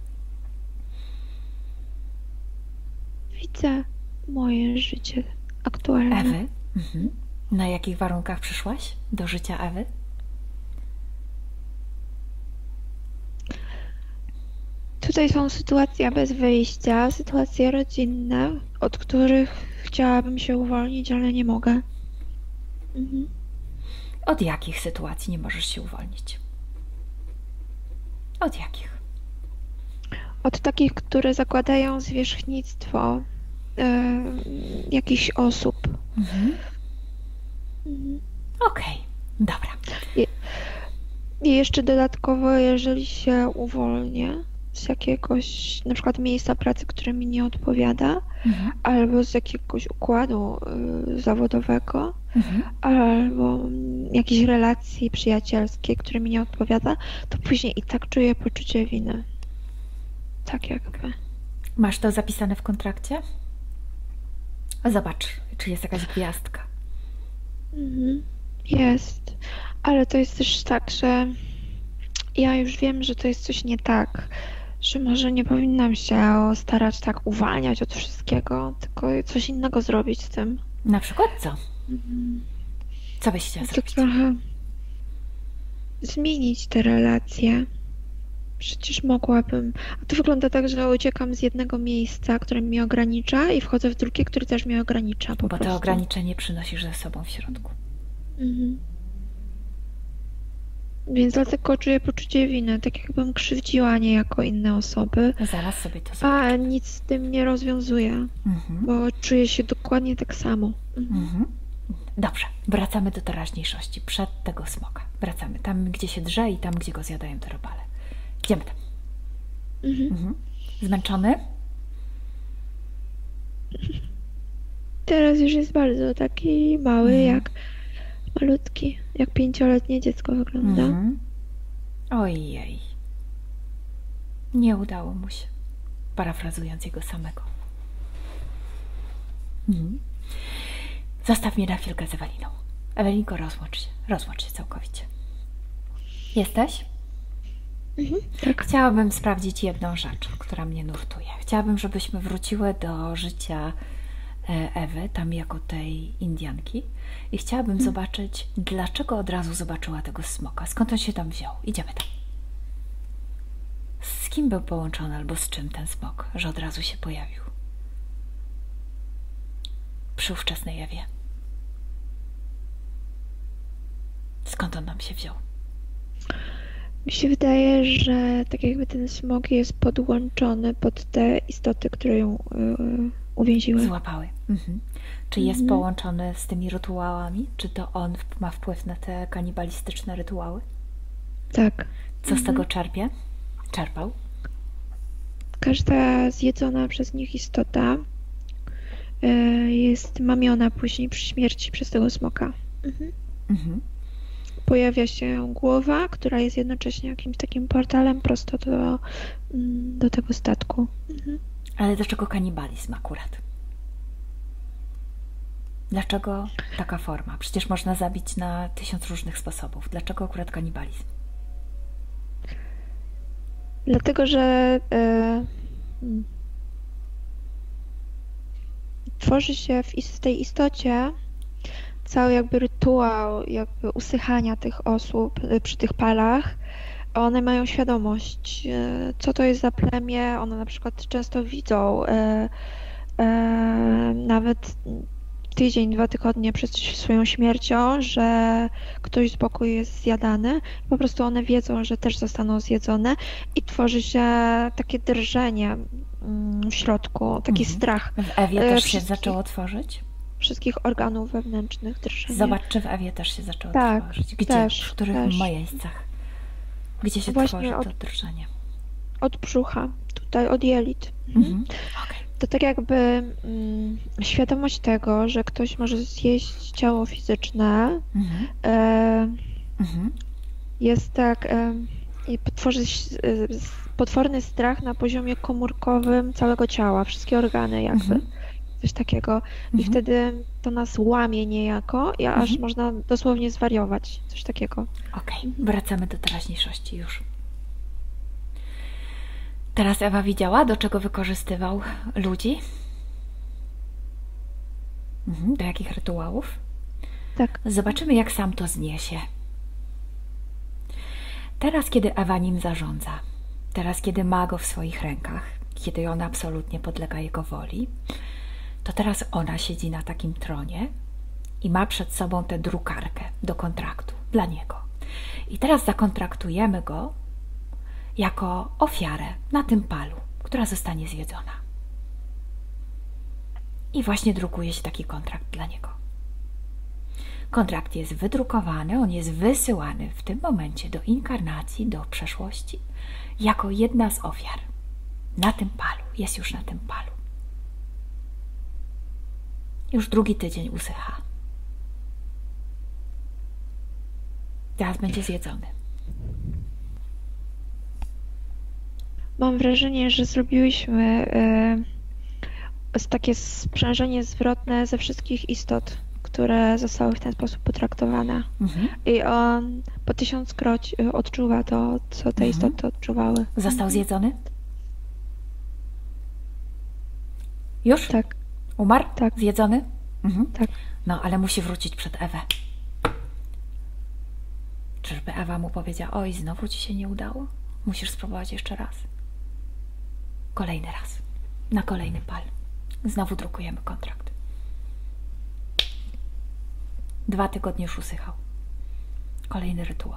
Widzę moje życie aktualne. Ewy? Mhm. Na jakich warunkach przyszłaś do życia Ewy? Tutaj są sytuacje bez wyjścia, sytuacje rodzinne, od których chciałabym się uwolnić, ale nie mogę. Mhm. Od jakich sytuacji nie możesz się uwolnić? Od jakich? Od takich, które zakładają zwierzchnictwo yy, jakichś osób. Mhm. Mhm. Okej, okay. Dobra. I, I jeszcze dodatkowo, jeżeli się uwolnię z jakiegoś na przykład miejsca pracy, które mi nie odpowiada, mhm. albo z jakiegoś układu y, zawodowego, mhm. albo jakiejś relacji przyjacielskiej, które mi nie odpowiada, to później i tak czuję poczucie winy. Tak jakby. Masz to zapisane w kontrakcie? Zobacz, czy jest jakaś gwiazdka. Mhm. Jest, ale to jest też tak, że ja już wiem, że to jest coś nie tak, że może nie powinnam się starać tak uwalniać od wszystkiego, tylko coś innego zrobić z tym. Na przykład co? Mhm. Co byś chciała to zrobić? Trochę zmienić te relacje. Przecież mogłabym. A to wygląda tak, że uciekam z jednego miejsca, które mnie ogranicza i wchodzę w drugie, które też mnie ogranicza. Po Bo prostu. to ograniczenie przynosisz ze sobą w środku. Mhm. Więc dlatego czuję poczucie winy, tak jakbym krzywdziła niejako inne osoby. Zaraz sobie to zobaczę. A nic z tym nie rozwiązuje, mhm. bo czuję się dokładnie tak samo. Mhm. Mhm. Dobrze, wracamy do teraźniejszości, przed tego smoka. Wracamy tam, gdzie się drze i tam, gdzie go zjadają te robale. Idziemy tam. Mhm. Mhm. Zmęczony? Teraz już jest bardzo taki mały, mhm. jak malutki, jak pięcioletnie dziecko wygląda. Mhm. Ojej. Nie udało mu się. Parafrazując jego samego. Mhm. Zostaw mnie na chwilkę z Eweliną. Ewelinko, rozłącz się. Rozłącz się całkowicie. Jesteś? Mhm, tak. Chciałabym sprawdzić jedną rzecz, która mnie nurtuje. Chciałabym, żebyśmy wróciły do życia Ewy, tam jako tej Indianki. I chciałabym hmm. zobaczyć, dlaczego od razu zobaczyła tego smoka. Skąd on się tam wziął? Idziemy tam. Z kim był połączony albo z czym ten smok, że od razu się pojawił? Przy ówczesnej Ewie. Skąd on nam się wziął? Mi się wydaje, że tak jakby ten smok jest podłączony pod te istoty, które ją yy, uwięziły. Złapały. Mhm. Czy jest Mhm. połączony z tymi rytuałami? Czy to on w- ma wpływ na te kanibalistyczne rytuały? Tak. Co z Mhm. tego czerpie? Czerpał? Każda zjedzona przez nich istota yy, jest mamiona później przy śmierci przez tego smoka. Mhm. Mhm. Pojawia się głowa, która jest jednocześnie jakimś takim portalem prosto do, mm, do tego statku. Mhm. Ale dlaczego kanibalizm akurat? Dlaczego taka forma? Przecież można zabić na tysiąc różnych sposobów. Dlaczego akurat kanibalizm? Dlatego, że e, mm, tworzy się w is- tej istocie cały jakby rytuał jakby usychania tych osób e, przy tych palach. One mają świadomość, e, co to jest za plemię. One na przykład często widzą e, e, nawet tydzień, dwa tygodnie przed swoją śmiercią, że ktoś z boku jest zjadany. Po prostu one wiedzą, że też zostaną zjedzone i tworzy się takie drżenie mm, w środku, taki Mhm. strach W Ewie E, też się wszystkich- zaczęło tworzyć? wszystkich organów wewnętrznych, drżenie. Zobacz, czy w Ewie też się zaczęło Tak, tworzyć. Gdzie? też, w których też. miejscach? Gdzie się Właśnie tworzy od- to drżenie? Od brzucha, tutaj od jelit. Mhm. Okej. To tak jakby mm, świadomość tego, że ktoś może zjeść ciało fizyczne, Mhm. e, Mhm. jest tak, e, i tworzy s- e, s- potworny strach na poziomie komórkowym całego ciała, wszystkie organy jakby, Mhm. coś takiego. I Mhm. wtedy to nas łamie niejako i aż Mhm. można dosłownie zwariować, coś takiego. Okej, wracamy do teraźniejszości już. Teraz Ewa widziała, do czego wykorzystywał ludzi? Mhm. Do jakich rytuałów? Tak. Zobaczymy, jak sam to zniesie. Teraz, kiedy Ewa nim zarządza, teraz, kiedy ma go w swoich rękach, kiedy on absolutnie podlega jego woli, to teraz ona siedzi na takim tronie i ma przed sobą tę drukarkę do kontraktu dla niego. I teraz zakontraktujemy go jako ofiarę na tym palu, która zostanie zjedzona. I właśnie drukuje się taki kontrakt dla niego. Kontrakt jest wydrukowany, on jest wysyłany w tym momencie do inkarnacji, do przeszłości, jako jedna z ofiar. Na tym palu, jest już na tym palu. Już drugi tydzień usycha. Teraz będzie zjedzony. Mam wrażenie, że zrobiłyśmy e, z takie sprzężenie zwrotne ze wszystkich istot, które zostały w ten sposób potraktowane. Mhm. I on po tysiąckroć e, odczuwa to, co te Mhm. istoty odczuwały. Został zjedzony? Już? Tak, Umarł? Tak. Zjedzony? Mhm. tak. No, ale musi wrócić przed Ewę. Czyżby Ewa mu powiedziała, oj, znowu ci się nie udało? Musisz spróbować jeszcze raz. Kolejny raz. Na kolejny pal. Znowu drukujemy kontrakt. Dwa tygodnie już usychał. Kolejny rytuał.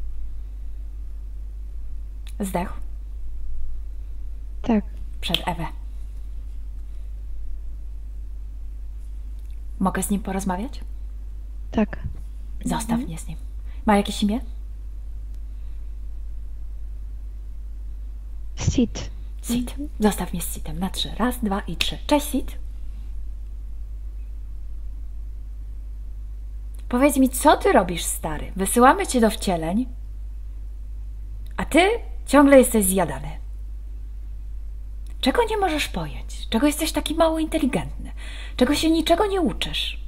Zdechł Tak. przed Ewę. Mogę z nim porozmawiać? Tak. Zostaw mnie z nim. Ma jakieś imię? Sid. Sid. Zostaw mnie z Sidem na trzy. Raz, dwa i trzy. Cześć, Sid. Powiedz mi, co ty robisz, stary? Wysyłamy cię do wcieleń, a ty ciągle jesteś zjadany. Czego nie możesz pojąć? Czego jesteś taki mało inteligentny? Czego się niczego nie uczysz?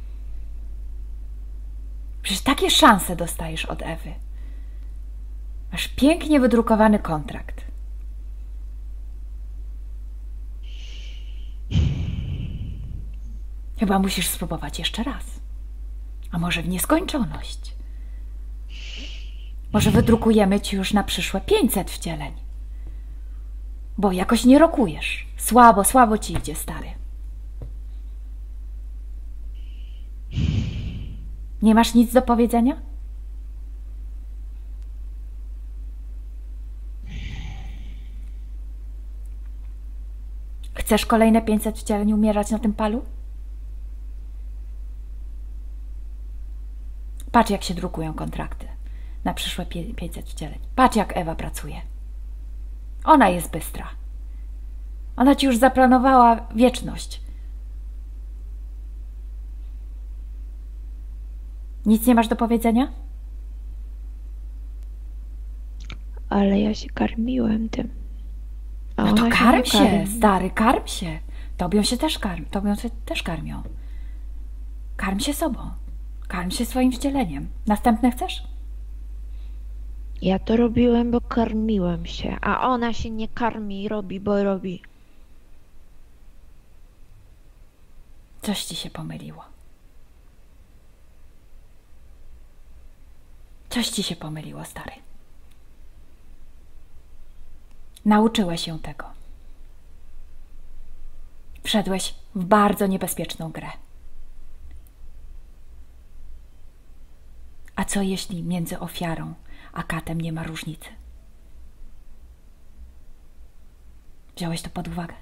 Przecież takie szanse dostajesz od Ewy. Masz pięknie wydrukowany kontrakt. Chyba musisz spróbować jeszcze raz. A może w nieskończoność? Może wydrukujemy ci już na przyszłe pięćset wcieleń? Bo jakoś nie rokujesz. Słabo, słabo ci idzie, stary. Nie masz nic do powiedzenia? Chcesz kolejne pięćset wcieleń umierać na tym palu? Patrz, jak się drukują kontrakty na przyszłe pięćset wcieleń. Patrz, jak Ewa pracuje. Ona jest bystra. Ona ci już zaplanowała wieczność. Nic nie masz do powiedzenia? Ale ja się karmiłem tym. A No to ona karm nie się, karmi. stary, karm się. Tobie się też karm, tobie się też karmią. Karm się sobą. Karm się swoim wcieleniem. Następne chcesz? Ja to robiłem, bo karmiłem się, a ona się nie karmi i robi, bo robi. Coś ci się pomyliło. Coś ci się pomyliło, stary. Nauczyłeś się tego. Wszedłeś w bardzo niebezpieczną grę. A co jeśli między ofiarą a katem nie ma różnicy? Wziąłeś to pod uwagę?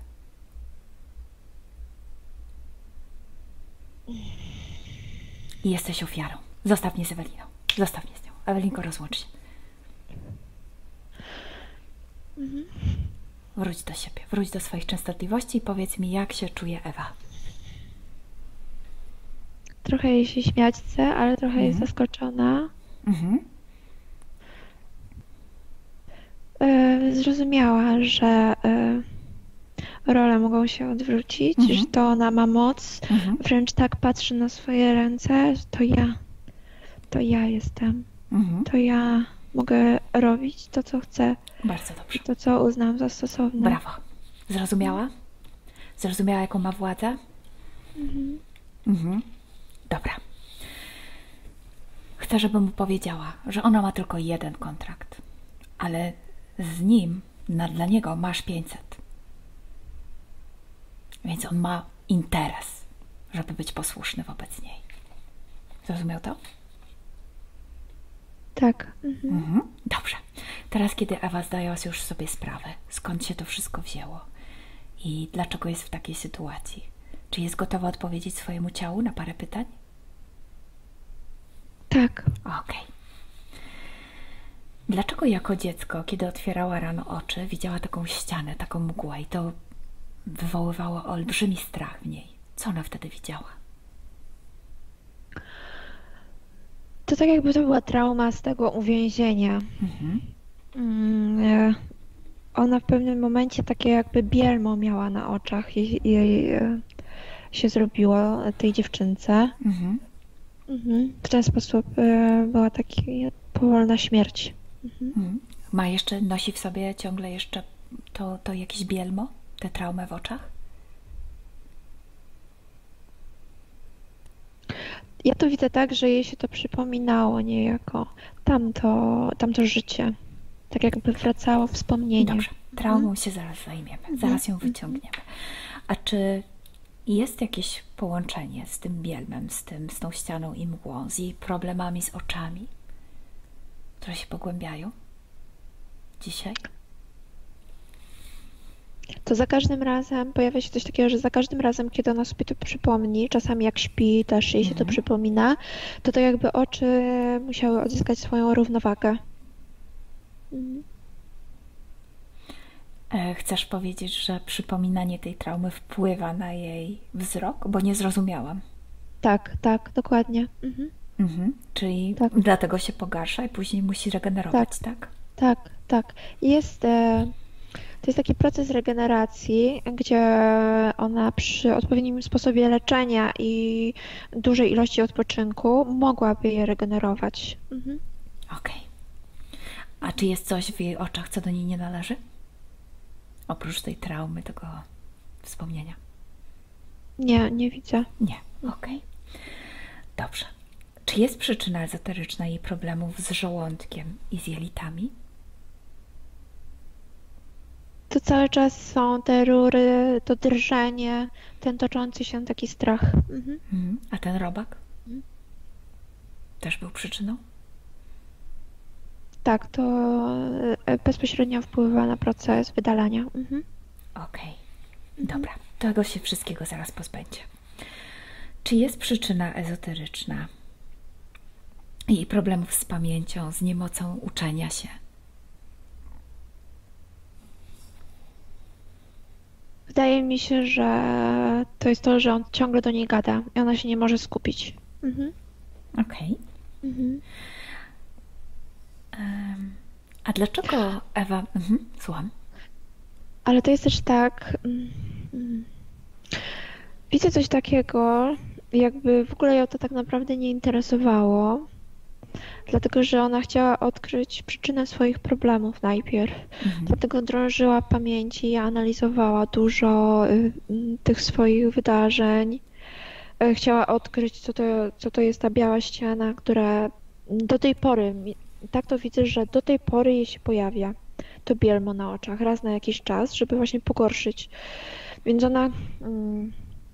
I jesteś ofiarą. Zostaw mnie z Eweliną. Zostaw mnie z nią. Ewelinko, rozłącz się. Mhm. Wróć do siebie. Wróć do swoich częstotliwości i powiedz mi, jak się czuje Ewa. Trochę jej się śmiać chce, ale trochę Mhm. jest zaskoczona. Mhm. E, Zrozumiała, że e, role mogą się odwrócić, Mhm. że to ona ma moc. Mhm. Wręcz tak patrzy na swoje ręce, że to ja, to ja jestem. Mhm. To ja mogę robić to, co chcę, Bardzo dobrze. to, co uznam za stosowne. Brawo. Zrozumiała? Zrozumiała, jaką ma władzę? Mhm. Mhm. Dobra. Chcę, żeby mu powiedziała, że ona ma tylko jeden kontrakt, ale z nim, na, dla niego masz pięćset. Więc on ma interes, żeby być posłuszny wobec niej. Zrozumiał to? Tak. Mhm. Mhm. Dobrze. Teraz, kiedy Ewa zdała już sobie sprawę, skąd się to wszystko wzięło i dlaczego jest w takiej sytuacji, czy jest gotowa odpowiedzieć swojemu ciału na parę pytań? Tak. Okej. Dlaczego jako dziecko, kiedy otwierała rano oczy, widziała taką ścianę, taką mgłę i to wywoływało olbrzymi strach w niej? Co ona wtedy widziała? To tak jakby to była trauma z tego uwięzienia. Mhm. Mm, e, Ona w pewnym momencie takie jakby bielmo miała na oczach. Jej, jej e, się zrobiło, tej dziewczynce. Mhm. Mhm. W ten sposób e, była taka powolna śmierć. Mhm. Mhm. Ma jeszcze, nosi w sobie ciągle jeszcze to, to jakieś bielmo, tę traumę w oczach? Ja to widzę tak, że jej się to przypominało niejako. Tamto, tamto życie. Tak jakby wracało wspomnienie. Dobrze, traumą się zaraz zajmiemy, zaraz ją wyciągniemy. A czy jest jakieś połączenie z tym bielmem, z, tym, z tą ścianą i mgłą, z jej problemami z oczami, które się pogłębiają dzisiaj? To za każdym razem pojawia się coś takiego, że za każdym razem, kiedy ona sobie to przypomni, czasami jak śpi, też jej się to Mhm. przypomina, to tak jakby oczy musiały odzyskać swoją równowagę. Mhm. E, Chcesz powiedzieć, że przypominanie tej traumy wpływa na jej wzrok? Bo nie zrozumiałam. Tak, tak, dokładnie. Mhm. Mhm. Czyli Tak. dlatego się pogarsza i później musi regenerować, tak? Tak, tak. Jest, e, to jest taki proces regeneracji, gdzie ona przy odpowiednim sposobie leczenia i dużej ilości odpoczynku mogłaby je regenerować. Mhm. Okej. A czy jest coś w jej oczach, co do niej nie należy? Oprócz tej traumy, tego wspomnienia. Nie, nie widzę. Nie. Okej. Dobrze. Czy jest przyczyna ezoteryczna jej problemów z żołądkiem i z jelitami? To cały czas są te rury, to drżenie, ten toczący się taki strach. Mhm. Mhm. A ten robak? Mhm. Też był przyczyną? Tak, to e, bezpośrednio wpływa na proces wydalania. Mhm. Okej. Dobra, tego się wszystkiego zaraz pozbędzie. Czy jest przyczyna ezoteryczna i problemów z pamięcią, z niemocą uczenia się? Wydaje mi się, że to jest to, że on ciągle do niej gada i ona się nie może skupić. Mhm. Okej. Mhm. Um, a dlaczego Ewa... Mhm, słucham. Ale to jest też tak. mm, mm, Widzę coś takiego, jakby w ogóle ją to tak naprawdę nie interesowało, dlatego że ona chciała odkryć przyczynę swoich problemów najpierw. Mhm. Dlatego drążyła pamięci i analizowała dużo y, mm, tych swoich wydarzeń. Y, Chciała odkryć, co to, co to jest ta biała ściana, która do tej pory, mi- tak to widzę, że do tej pory jej się pojawia. To bielmo na oczach, raz na jakiś czas, żeby właśnie pogorszyć. Więc ona, mm,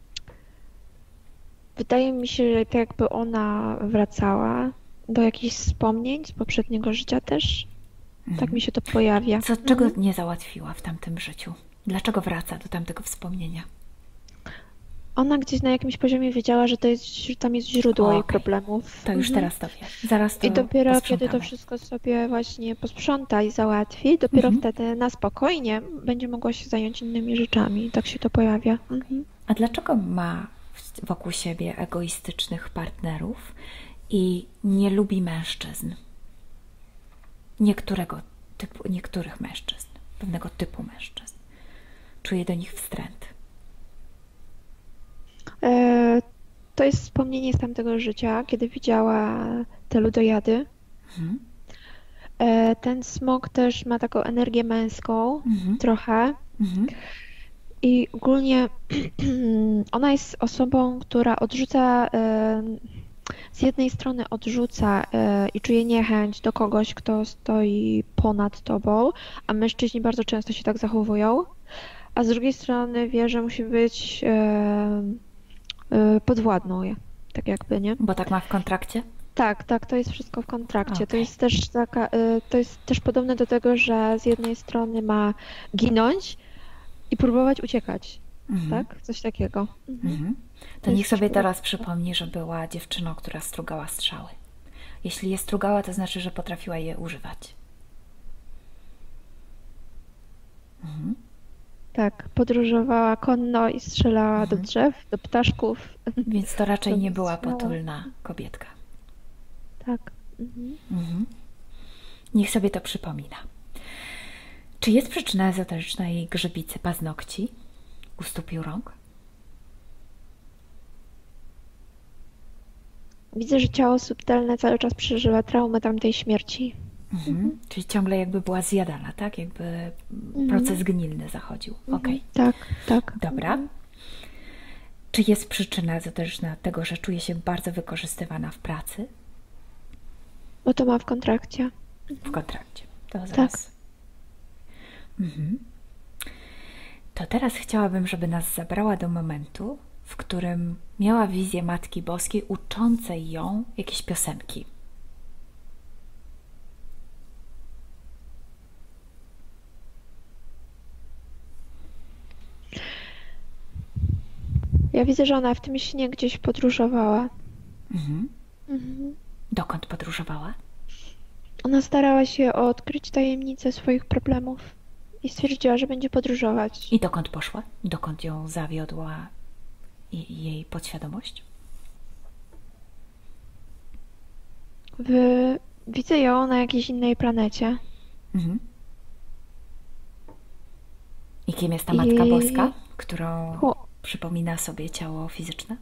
wydaje mi się, że tak jakby ona wracała do jakichś wspomnień z poprzedniego życia też. Tak mi się to pojawia. Co, czego nie załatwiła w tamtym życiu? Dlaczego wraca do tamtego wspomnienia? Ona gdzieś na jakimś poziomie wiedziała, że to jest, że tam jest źródło O, jej okej. problemów. To już Mhm. teraz to wie. Zaraz to I dopiero kiedy to posprzątamy. wszystko sobie właśnie posprząta i załatwi, dopiero Mhm. wtedy na spokojnie będzie mogła się zająć innymi rzeczami. Tak się to pojawia. Mhm. A dlaczego ma w- wokół siebie egoistycznych partnerów i nie lubi mężczyzn? Niektórego typu, niektórych mężczyzn, pewnego typu mężczyzn. Czuje do nich wstręt. E, To jest wspomnienie z tamtego życia, kiedy widziała te ludojady. Mhm. E, Ten smok też ma taką energię męską, Mhm. trochę. Mhm. I ogólnie ona jest osobą, która odrzuca, e, z jednej strony odrzuca e, i czuje niechęć do kogoś, kto stoi ponad tobą, a mężczyźni bardzo często się tak zachowują, a z drugiej strony wie, że musi być e, e, podwładną, je- tak jakby, nie? Bo tak ma w kontrakcie? Tak, tak, to jest wszystko w kontrakcie. To Okej. jest też taka, y, to jest też podobne do tego, że z jednej strony ma ginąć i próbować uciekać, Mhm. tak? Coś takiego. Mhm. Mhm. To To niech jest sobie coś teraz podobnego. przypomni, że była dziewczyną, która strugała strzały. Jeśli je strugała, to znaczy, że potrafiła je używać. Mhm. Tak, podróżowała konno i strzelała do drzew, do ptaszków. Więc to raczej To nie była strzelała. potulna kobietka. Tak. Mhm. Mhm. Niech sobie to przypomina. Czy jest przyczyna ezoteryczna jej grzybicy paznokci u stóp rąk? Widzę, że ciało subtelne cały czas przeżywa traumę tamtej śmierci. Mhm. Czyli ciągle jakby była zjadana, tak? Jakby proces gnilny zachodził. Okej. Tak, tak. Dobra. Czy jest przyczyna ezoteryczna tego, że czuje się bardzo wykorzystywana w pracy, Bo to ma w kontrakcie. w kontrakcie? To zaraz. Mhm. To teraz chciałabym, żeby nas zabrała do momentu, w którym miała wizję Matki Boskiej uczącej ją jakieś piosenki. Ja widzę, że ona w tym śnie gdzieś podróżowała. Mhm. Mhm. Dokąd podróżowała? Ona starała się odkryć tajemnicę swoich problemów i stwierdziła, że będzie podróżować. I dokąd poszła? Dokąd ją zawiodła i- jej podświadomość? W... Widzę ją na jakiejś innej planecie. Mhm. I kim jest ta Matka I- Boska, którą O. przypomina sobie ciało fizyczne?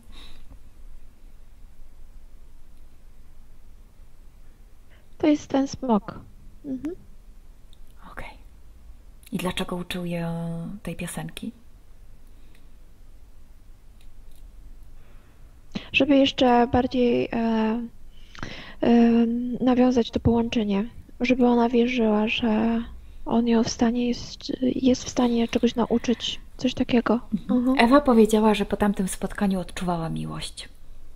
To jest ten smok. Mhm. Okej. I dlaczego uczył ją tej piosenki? Żeby jeszcze bardziej e, e, nawiązać to połączenie. Żeby ona wierzyła, że on ją w stanie jest, jest w stanie czegoś nauczyć. Coś takiego. Mhm. Ewa powiedziała, że po tamtym spotkaniu odczuwała miłość.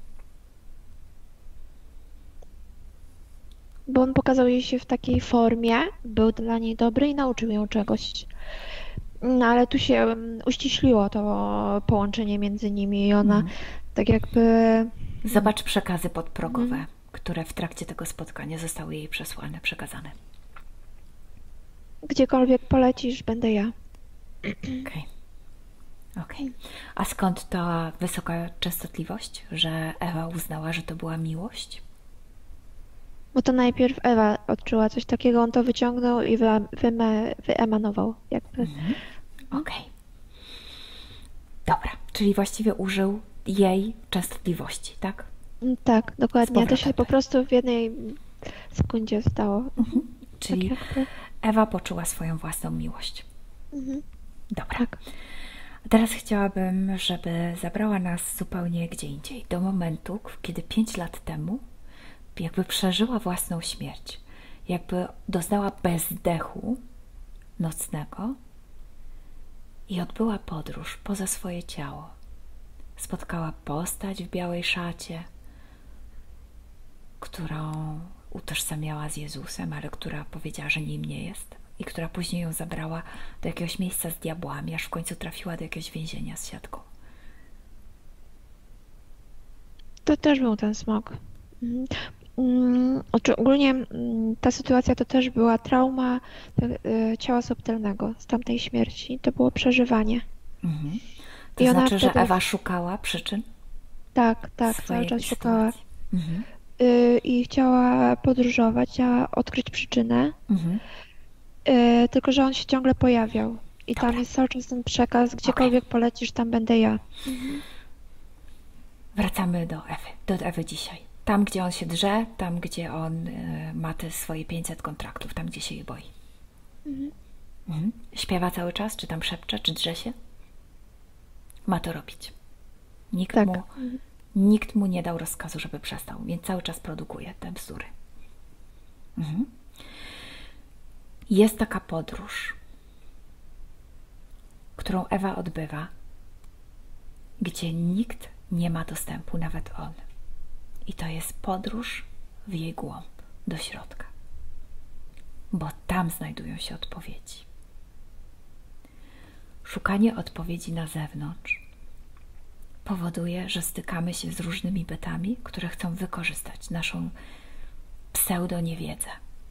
Bo on pokazał jej się w takiej formie, był dla niej dobry i nauczył ją czegoś. No ale tu się um, uściśliło to połączenie między nimi i ona Mhm. tak jakby... Zobacz przekazy podprogowe, Mhm. które w trakcie tego spotkania zostały jej przesłane, przekazane. Gdziekolwiek polecisz, będę ja. Okej. Okej. A skąd ta wysoka częstotliwość, że Ewa uznała, że to była miłość? Bo to najpierw Ewa odczuła coś takiego, on to wyciągnął i wy, wyme, wyemanował jakby. Mhm. Okej. Dobra, czyli właściwie użył jej częstotliwości, tak? Mm, Tak, Z dokładnie. To się powrotem. po prostu w jednej sekundzie stało. Mhm. Tak Czyli jakby. Ewa poczuła swoją własną miłość. Mhm. Dobra. Tak. A teraz chciałabym, żeby zabrała nas zupełnie gdzie indziej, do momentu, kiedy pięć lat temu jakby przeżyła własną śmierć, jakby doznała bezdechu nocnego i odbyła podróż poza swoje ciało. Spotkała postać w białej szacie, którą utożsamiała z Jezusem, ale która powiedziała, że nim nie jest i która później ją zabrała do jakiegoś miejsca z diabłami, aż w końcu trafiła do jakiegoś więzienia z siatką. To też był ten smok. Mhm. Mm, Znaczy ogólnie mm, ta sytuacja to też była trauma e, ciała subtelnego z tamtej śmierci. To było przeżywanie. Mhm. To I ona znaczy, że wtedy... Ewa szukała przyczyn Tak, tak, cały swojej czas szukała. sytuacji. Mhm. Y, I chciała podróżować, chciała odkryć przyczynę. Mhm. Y, Tylko że on się ciągle pojawiał. I tam Dobra. jest cały czas ten przekaz, gdziekolwiek polecisz, tam będę ja. Wracamy do Ewy, do Ewy dzisiaj. Tam, gdzie on się drze, tam, gdzie on y, ma te swoje pięćset kontraktów, tam, gdzie się je boi. Mhm. Mhm. Śpiewa cały czas, czy tam szepcze, czy drze się? Ma to robić. Nikt, Tak. mu, nikt mu nie dał rozkazu, żeby przestał, więc cały czas produkuje te bzdury. Mhm. Jest taka podróż, którą Ewa odbywa, gdzie nikt nie ma dostępu, nawet on. I to jest podróż w jej głąb, do środka. Bo tam znajdują się odpowiedzi. Szukanie odpowiedzi na zewnątrz powoduje, że stykamy się z różnymi bytami, które chcą wykorzystać naszą pseudo-niewiedzę.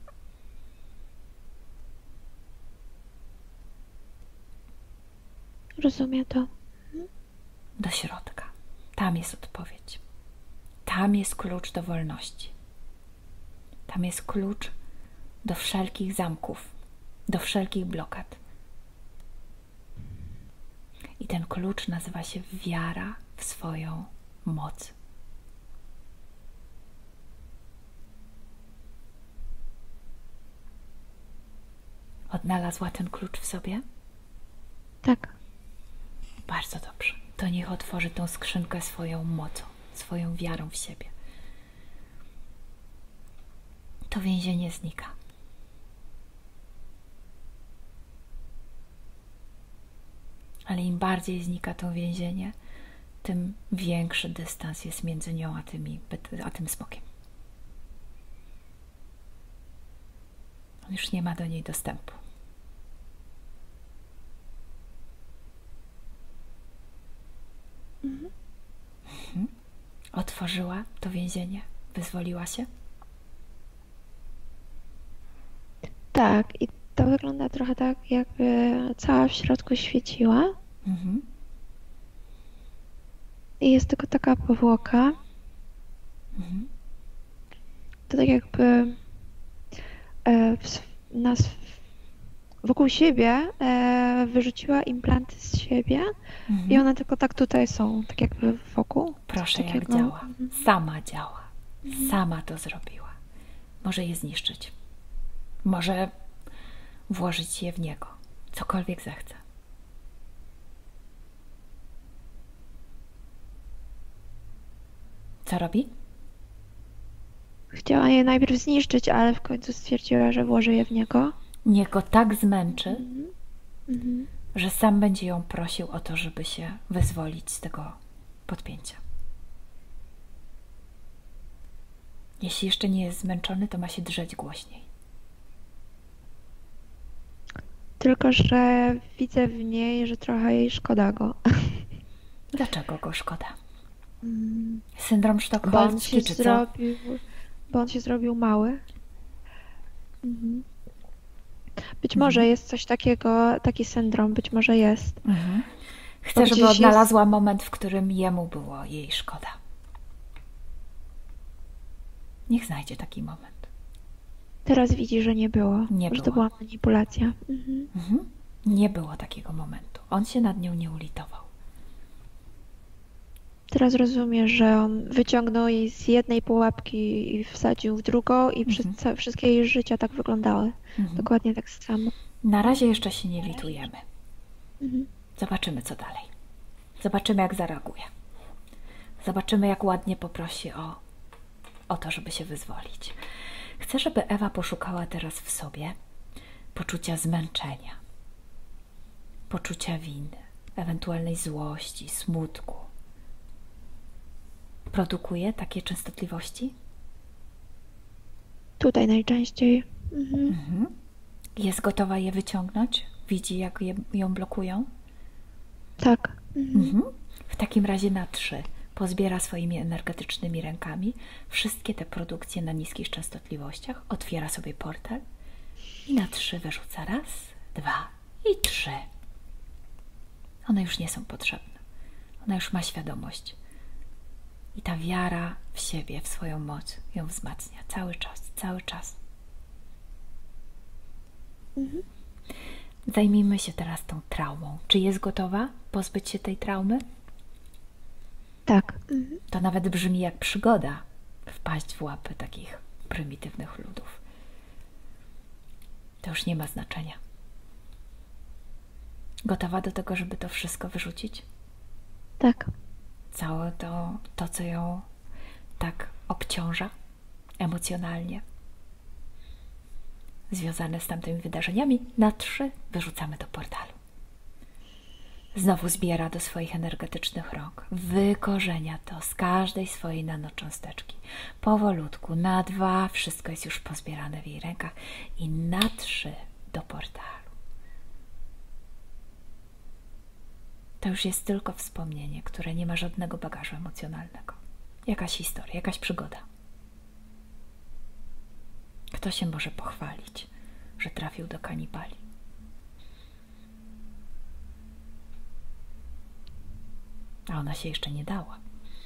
Rozumiem to. Do środka. Tam jest odpowiedź. Tam jest klucz do wolności. Tam jest klucz do wszelkich zamków, do wszelkich blokad. I ten klucz nazywa się wiara w swoją moc. Odnalazła ten klucz w sobie? Tak. Bardzo dobrze. To niech otworzy tą skrzynkę swoją mocą, swoją wiarą w siebie. To więzienie znika. Ale im bardziej znika to więzienie, tym większy dystans jest między nią a, tymi, a tym smokiem. On już nie ma do niej dostępu. Mhm. Mhm. Otworzyła to więzienie, wyzwoliła się. Tak, i to wygląda trochę tak, jakby cała w środku świeciła. Mhm. I jest tylko taka powłoka. Mhm. To tak jakby e, w, nas wokół siebie e, wyrzuciła implanty z siebie Mhm. i one tylko tak tutaj są, tak jakby wokół. Proszę, Coś jak takiego. działa. Mhm. Sama działa. Sama to zrobiła. Może je zniszczyć. Może włożyć je w niego. Cokolwiek zechce. Co robi? Chciała je najpierw zniszczyć, ale w końcu stwierdziła, że włoży je w niego. Niech go tak zmęczy, Mhm. Mhm. że sam będzie ją prosił o to, żeby się wyzwolić z tego podpięcia. Jeśli jeszcze nie jest zmęczony, to ma się drzeć głośniej. tylko że widzę w niej, że trochę jej szkoda go. Dlaczego go szkoda? Mm, Syndrom Bo on sztokholmski, się czy co? zrobił, bo on się zrobił mały. Mhm. Być może Mhm. jest coś takiego, taki syndrom, być może jest. Mhm. Chcę, Bo żeby gdzieś jest- odnalazła moment, w którym jemu było jej szkoda. Niech znajdzie taki moment. Teraz widzi, że nie było, Nie że było. to była manipulacja. Mhm. Mhm. Nie było takiego momentu. On się nad nią nie ulitował. Teraz rozumie, że on wyciągnął jej z jednej pułapki i wsadził w drugą i przez Mhm. ca- wszystkie jej życia tak wyglądały. Mhm. Dokładnie tak samo. Na razie jeszcze się nie litujemy. Mhm. Zobaczymy, co dalej. Zobaczymy, jak zareaguje. Zobaczymy, jak ładnie poprosi o, o to, żeby się wyzwolić. Chcę, żeby Ewa poszukała teraz w sobie poczucia zmęczenia, poczucia winy, ewentualnej złości, smutku. Produkuje takie częstotliwości? Tutaj najczęściej. Mhm. Mhm. Jest gotowa je wyciągnąć? Widzi, jak je, ją blokują? Tak. Mhm. Mhm. W takim razie na trzy pozbiera swoimi energetycznymi rękami wszystkie te produkcje na niskich częstotliwościach, otwiera sobie portal i na trzy wyrzuca raz, dwa i trzy. One już nie są potrzebne. Ona już ma świadomość. I ta wiara w siebie, w swoją moc ją wzmacnia cały czas, cały czas. Mhm. Zajmijmy się teraz tą traumą. Czy jest gotowa pozbyć się tej traumy? Tak. Mhm. To nawet brzmi jak przygoda wpaść w łapy takich prymitywnych ludów. To już nie ma znaczenia. Gotowa do tego, żeby to wszystko wyrzucić? Tak. Całe to, to co ją tak obciąża emocjonalnie, związane z tamtymi wydarzeniami, na trzy wyrzucamy do portalu. Znowu zbiera do swoich energetycznych rąk, wykorzenia to z każdej swojej nanocząsteczki. Powolutku, na dwa, wszystko jest już pozbierane w jej rękach i na trzy do portalu. To już jest tylko wspomnienie, które nie ma żadnego bagażu emocjonalnego. Jakaś historia, jakaś przygoda. Kto się może pochwalić, że trafił do kanibali? A ona się jeszcze nie dała.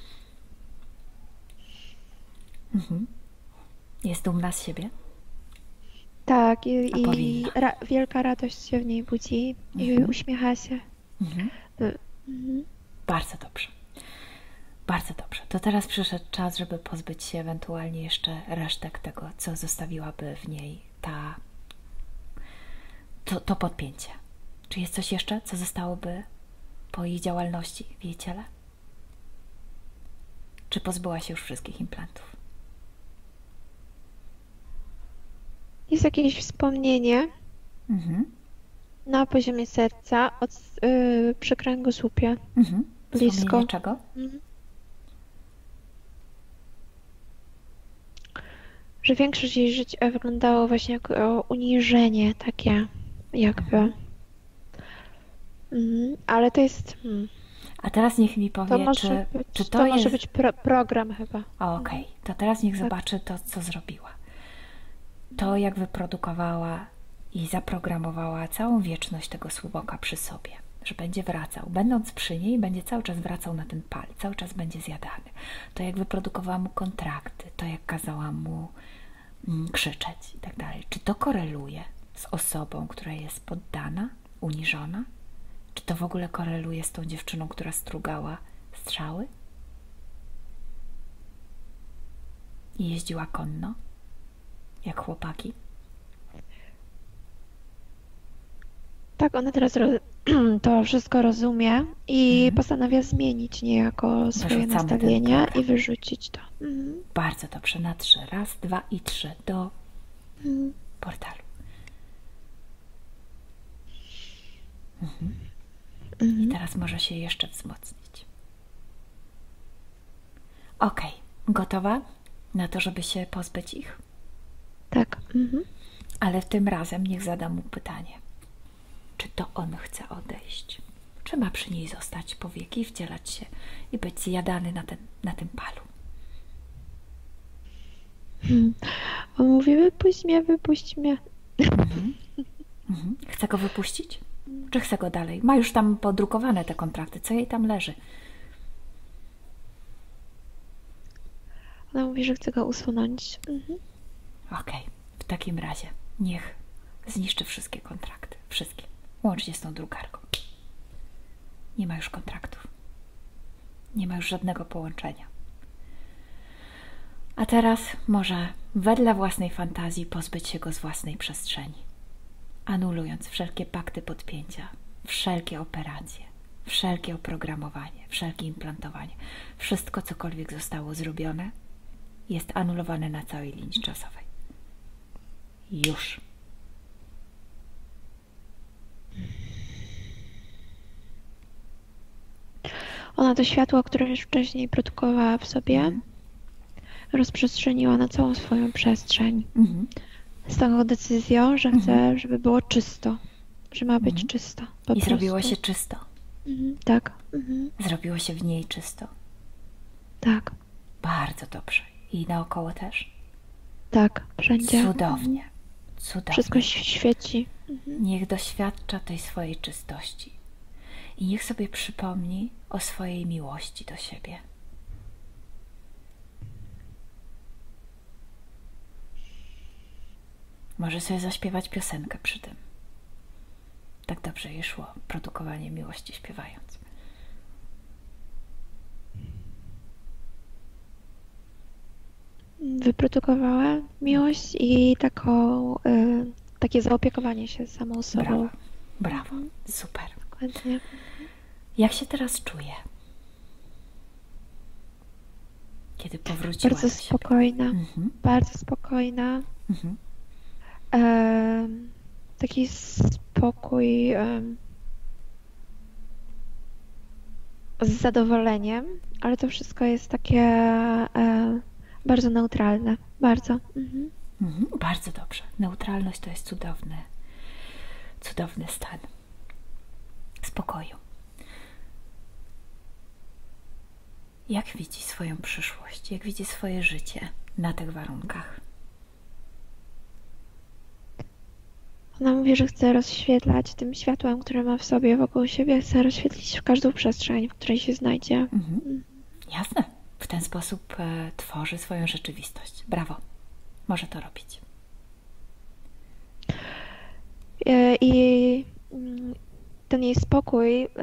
Mhm. Jest dumna z siebie? Tak. I, A i powinna. ra wielka radość się w niej budzi i Mhm. uśmiecha się. Mhm. Mhm. Bardzo dobrze. Bardzo dobrze. To teraz przyszedł czas, żeby pozbyć się ewentualnie jeszcze resztek tego, co zostawiłaby w niej ta, to, to podpięcie. Czy jest coś jeszcze, co zostałoby po jej działalności w jej ciele? Czy pozbyła się już wszystkich implantów? Jest jakieś wspomnienie Mhm. na poziomie serca od, yy, przy kręgosłupie. Mhm. Blisko. Wspomnienie czego? Mhm. Że większość jej życia wyglądało właśnie jako uniżenie takie jakby. Mhm. Ale to jest... Hmm. A teraz niech mi powie, To może czy, być, czy to, to jest... może być pro program chyba. O, okej, okay. To teraz niech Tak. zobaczy to, co zrobiła. To, jak wyprodukowała i zaprogramowała całą wieczność tego słowoka przy sobie, że będzie wracał. Będąc przy niej, będzie cały czas wracał na ten pal, cały czas będzie zjadany. To, jak wyprodukowała mu kontrakty, to, jak kazała mu mm, krzyczeć i tak dalej. Czy to koreluje z osobą, która jest poddana, uniżona? Czy to w ogóle koreluje z tą dziewczyną, która strugała strzały? I jeździła konno? Jak chłopaki? Tak, ona teraz ro to wszystko rozumie i Mhm. postanawia zmienić niejako swoje Wyrzucamy ten nastawienia program. i wyrzucić to. Mhm. Bardzo dobrze, na trzy. Raz, dwa i trzy do Mhm. portalu. Mhm. Mhm. I teraz może się jeszcze wzmocnić. Ok, gotowa na to, żeby się pozbyć ich? Tak. Mhm. Ale tym razem niech zadam mu pytanie. czy to on chce odejść. Czy ma przy niej zostać po wieki, wcielać się i być zjadany na, ten, na tym palu. Hmm. On mówi, wypuść mnie, wypuść mnie. Mhm. Mhm. Chce go wypuścić? Czy chce go dalej? Ma już tam podrukowane te kontrakty. Co jej tam leży? Ona mówi, że chce go usunąć. Mhm. Okej, okay. W takim razie niech zniszczy wszystkie kontrakty. Wszystkie. Łącznie z tą drukarką. Nie ma już kontraktów. Nie ma już żadnego połączenia. A teraz może wedle własnej fantazji pozbyć się go z własnej przestrzeni. Anulując wszelkie pakty podpięcia, wszelkie operacje, wszelkie oprogramowanie, wszelkie implantowanie. Wszystko, cokolwiek zostało zrobione, jest anulowane na całej linii czasowej. Już. Ona to światło, które już wcześniej produkowała w sobie, mm. rozprzestrzeniła na całą swoją przestrzeń. Mm. Z taką decyzją, że chce, mm. żeby było czysto. Że ma być mm. czysto. Po I prostu. zrobiło się czysto. Mm. Tak. Mm. Zrobiło się w niej czysto. Tak. Bardzo dobrze. I naokoło też? Tak, wszędzie. Cudownie. Cudownie. Wszystko świeci. Mhm. Niech doświadcza tej swojej czystości. I niech sobie przypomni o swojej miłości do siebie. Może sobie zaśpiewać piosenkę przy tym. Tak dobrze jej szło produkowanie miłości śpiewając. Wyprodukowała miłość i taką, y, takie zaopiekowanie się samą sobą. Brawo, brawo, super. Dokładnie. Jak się teraz czuje? Kiedy powróciła Bardzo do siebie? spokojna, Mhm. bardzo spokojna. Mhm. E, taki spokój e, z zadowoleniem, ale to wszystko jest takie e, bardzo neutralne. Bardzo. Mhm. Mhm. Bardzo dobrze. Neutralność to jest cudowny, cudowny stan spokoju. Jak widzi swoją przyszłość? Jak widzi swoje życie na tych warunkach? Ona mówi, że chce rozświetlać tym światłem, które ma w sobie, wokół siebie, chce rozświetlić każdą przestrzeń, w której się znajdzie. Mhm. Mhm. Jasne. W ten sposób e, tworzy swoją rzeczywistość. Brawo. Może to robić. E, I ten jej spokój e,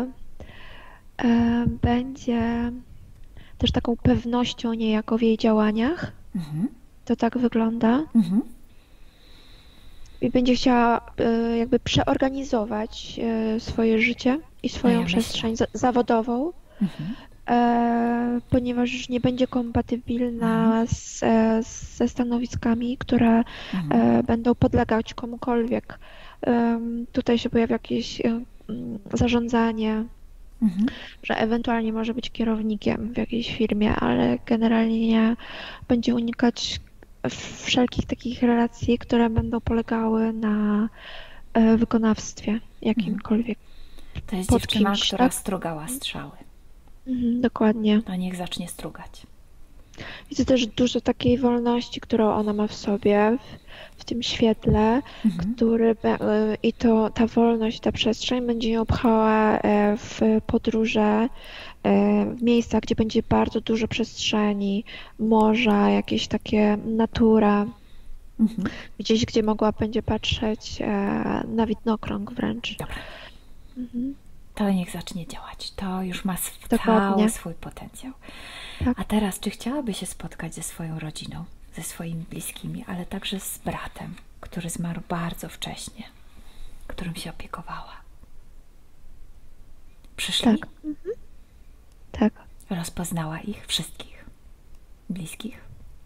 e, będzie też taką pewnością niejako w jej działaniach. Mhm. To tak wygląda. Mhm. I będzie chciała e, jakby przeorganizować e, swoje życie i swoją ja przestrzeń za zawodową, mhm. e, ponieważ już nie będzie kompatybilna mhm. z, ze stanowiskami, które mhm. e, będą podlegać komukolwiek. E, tutaj się pojawia jakieś e, zarządzanie, mhm. że ewentualnie może być kierownikiem w jakiejś firmie, ale generalnie będzie unikać wszelkich takich relacji, które będą polegały na e, wykonawstwie jakimkolwiek. To jest dziewczyna, kimś, która tak? strugała strzały. Mhm, dokładnie. To niech zacznie strugać. Widzę też dużo takiej wolności, którą ona ma w sobie, w, w tym świetle, mhm. który e, i to ta wolność, ta przestrzeń będzie ją pchała e, w podróże, w miejsca, gdzie będzie bardzo dużo przestrzeni, morza, jakieś takie natura, mhm. gdzieś, gdzie mogła będzie patrzeć na widnokrąg wręcz. Dobra. Mhm. To niech zacznie działać. To już ma cały swój potencjał. Tak. A teraz, czy chciałaby się spotkać ze swoją rodziną, ze swoimi bliskimi, ale także z bratem, który zmarł bardzo wcześnie, którym się opiekowała? Przyszli? Tak. Mhm. Tak. Rozpoznała ich wszystkich bliskich?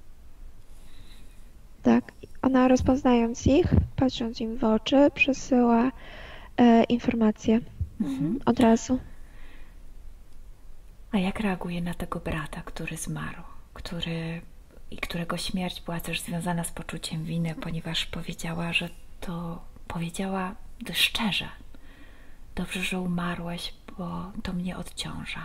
Tak. Ona rozpoznając ich, patrząc im w oczy, przesyła e, informacje mhm. od razu. A jak reaguje na tego brata, który zmarł, który i którego śmierć była też związana z poczuciem winy, ponieważ powiedziała, że to powiedziała Szczerze. Dobrze, że umarłeś, bo to mnie odciąża.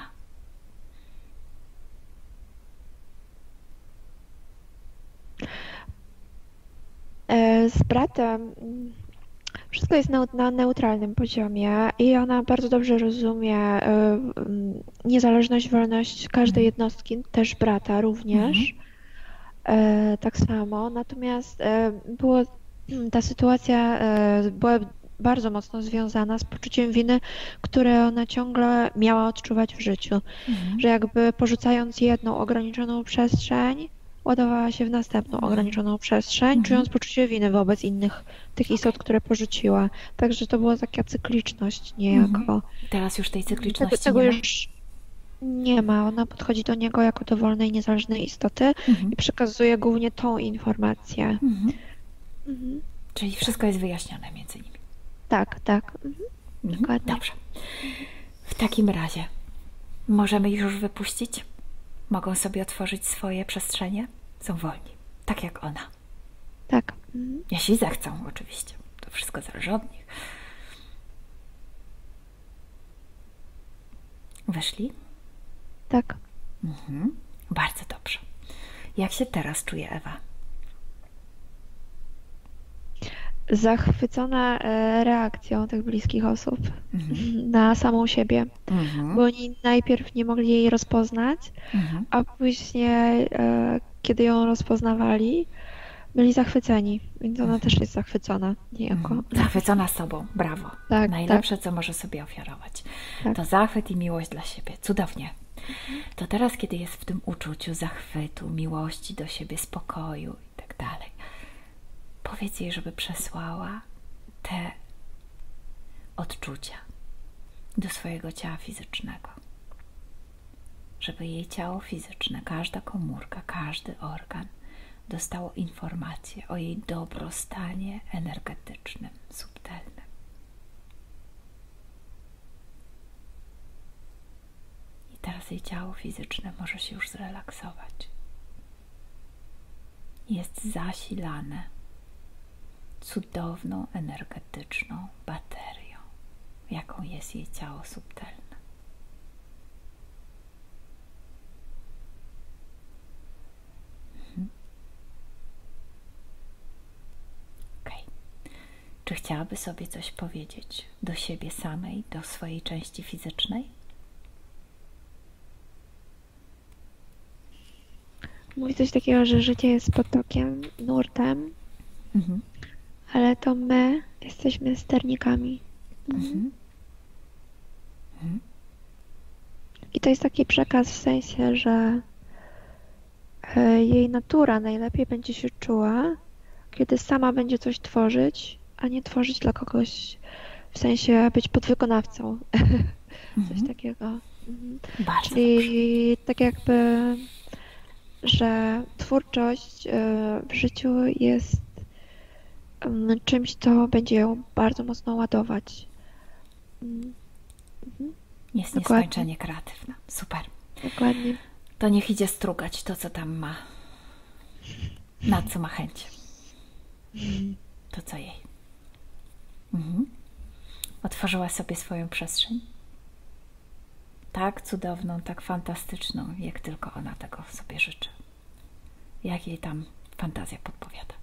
Z bratem wszystko jest na, na neutralnym poziomie i ona bardzo dobrze rozumie y, y, niezależność, wolność każdej jednostki, też brata również. Y, tak samo. Natomiast y, było, ta sytuacja y, była bardzo mocno związana z poczuciem winy, które ona ciągle miała odczuwać w życiu. Mhm. Że jakby porzucając jedną ograniczoną przestrzeń, ładowała się w następną ograniczoną przestrzeń, Mhm. czując poczucie winy wobec innych tych istot, które porzuciła. Także to była taka cykliczność niejako. Mhm. Teraz już tej cykliczności Tego, tego nie ma? już nie ma. Ona podchodzi do niego jako do wolnej, niezależnej istoty Mhm. i przekazuje głównie tą informację. Mhm. Mhm. Czyli wszystko jest wyjaśnione między nimi. Tak, tak. Mhm. Mhm. Dokładnie. Dobrze. W takim razie możemy ich już wypuścić? Mogą sobie otworzyć swoje przestrzenie? Są wolni. Tak jak ona. Tak. Mhm. Jeśli zechcą, oczywiście. To wszystko zależy od nich. Wyszli? Tak. Mhm. Bardzo dobrze. Jak się teraz czuje Ewa? Zachwycona e, reakcją tych bliskich osób Mhm. na samą siebie, Mhm. bo oni najpierw nie mogli jej rozpoznać, Mhm. a później, e, kiedy ją rozpoznawali, byli zachwyceni, więc ona też jest zachwycona niejako. Mhm. Zachwycona sobą. Brawo. Tak, Najlepsze, co może sobie ofiarować. Tak. To zachwyt i miłość dla siebie. Cudownie. To teraz, kiedy jest w tym uczuciu zachwytu, miłości do siebie, spokoju i tak dalej, powiedz jej, żeby przesłała te odczucia do swojego ciała fizycznego. Żeby jej ciało fizyczne, każda komórka, każdy organ dostało informację o jej dobrostanie energetycznym, subtelnym. I teraz jej ciało fizyczne może się już zrelaksować. Jest zasilane cudowną, energetyczną baterią, jaką jest jej ciało subtelne. Mhm. Okay. Czy chciałaby sobie coś powiedzieć do siebie samej, do swojej części fizycznej? Mówi coś takiego, że życie jest potokiem, nurtem, Mhm. ale to my jesteśmy sternikami. Mhm. Mhm. I to jest taki przekaz w sensie, że e, jej natura najlepiej będzie się czuła, kiedy sama będzie coś tworzyć, a nie tworzyć dla kogoś, w sensie być podwykonawcą. Coś Mhm. takiego. Mhm. Bardzo Czyli dobrze. tak jakby, że twórczość e, w życiu jest em, czymś, co będzie ją bardzo mocno ładować. Mm, mhm. Jest Dokładnie. nieskończenie kreatywna. Super. Dokładnie. To niech idzie strugać to, co tam ma. Na co ma chęć. To, co jej. Mhm. Otworzyła sobie swoją przestrzeń. Tak cudowną, tak fantastyczną, jak tylko ona tego sobie życzy. Jak jej tam fantazja podpowiada.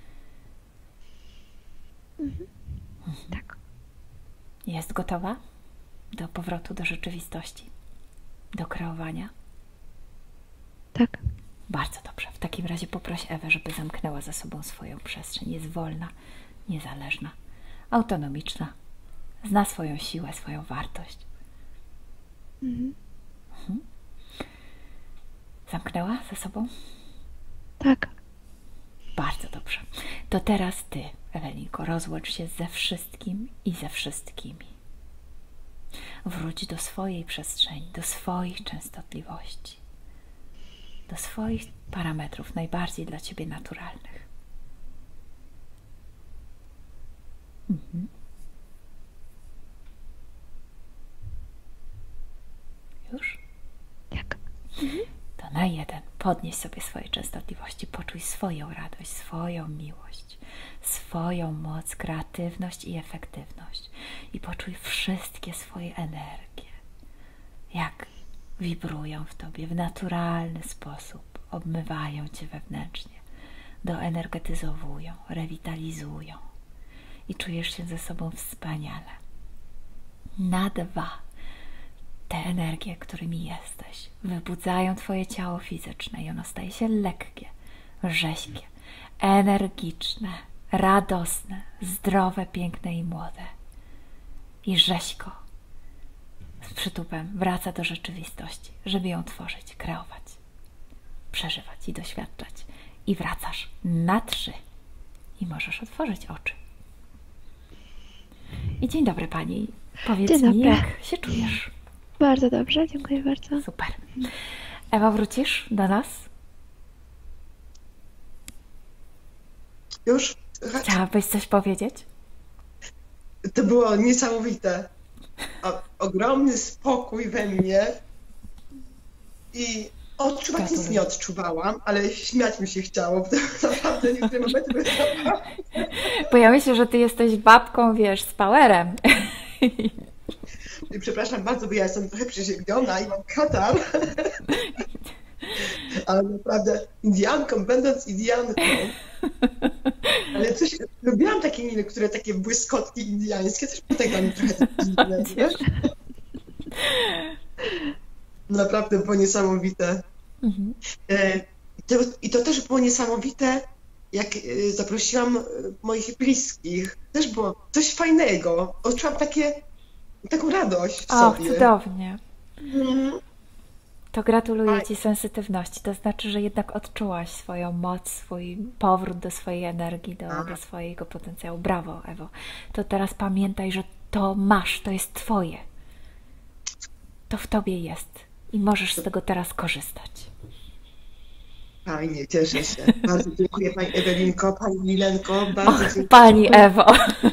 Mhm. Tak. Jest gotowa do powrotu do rzeczywistości, do kreowania? Tak. Bardzo dobrze. W takim razie poproś Ewę, żeby zamknęła za sobą swoją przestrzeń. Jest wolna, niezależna, autonomiczna. Zna swoją siłę, swoją wartość. Mhm. Mhm. Zamknęła za sobą? Tak. Bardzo dobrze. To teraz ty, Ewelinko, rozłącz się ze wszystkim i ze wszystkimi. Wróć do swojej przestrzeni, do swoich częstotliwości, do swoich parametrów najbardziej dla ciebie naturalnych. Mhm. Już? Tak. To na jeden Podnieś sobie swoje częstotliwości, poczuj swoją radość, swoją miłość, swoją moc, kreatywność i efektywność. I poczuj wszystkie swoje energie, jak wibrują w Tobie w naturalny sposób, obmywają Cię wewnętrznie, doenergetyzowują, rewitalizują i czujesz się ze sobą wspaniale. Na dwa, te energie, którymi jesteś, wybudzają Twoje ciało fizyczne i ono staje się lekkie, rześkie, energiczne, radosne, zdrowe, piękne i młode. I rzeźko z przytupem wraca do rzeczywistości, żeby ją tworzyć, kreować, przeżywać i doświadczać. I wracasz na trzy i możesz otworzyć oczy. I dzień dobry Pani. Powiedz Dzień mi, dobry. jak się czujesz? Bardzo dobrze, dziękuję bardzo. Super. Ewa, wrócisz do nas? Już? Słychać? Chciałabyś coś powiedzieć? To było niesamowite. O, ogromny spokój we mnie i odczuwać nic Gratuluję. nie odczuwałam, ale śmiać mi się chciało, bo to naprawdę niektóre momenty były naprawdę... Bo ja myślę, że ty jesteś babką, wiesz, z powerem. I przepraszam bardzo, bo ja jestem trochę przeziębiona i mam katar. Ale naprawdę Indianką, będąc Indianką, ale coś, lubiłam takie miny, które takie błyskotki indiańskie, też było tak dla mnie trochę dziwne, wiesz? Naprawdę było niesamowite. Mhm. E, to, I to też było niesamowite, jak e, zaprosiłam e, moich bliskich. Też było coś fajnego. Odczułam takie, taką radość w O, sobie. cudownie. Mhm. To gratuluję Aj. Ci sensytywności. To znaczy, że jednak odczułaś swoją moc, swój powrót do swojej energii, do, do swojego potencjału. Brawo, Ewo. To teraz pamiętaj, że to masz, to jest Twoje. To w Tobie jest i możesz z tego teraz korzystać. Fajnie, cieszę się. Bardzo dziękuję Pani Ewelinko, Pani Milenko. Bardzo Och, dziękuję. Pani Ewo.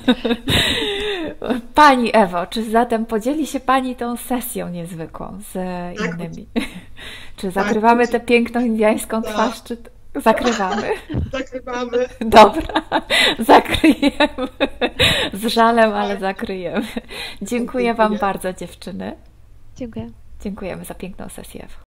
Pani Ewo, czy zatem podzieli się Pani tą sesją niezwykłą z Tak. innymi? Czy zakrywamy tę piękną indiańską Tak. twarz, czy zakrywamy? Zakrywamy. Dobra, zakryjemy. Z żalem, ale zakryjemy. Dziękuję Wam Dziękuję. bardzo, dziewczyny. Dziękuję. Dziękujemy za piękną sesję.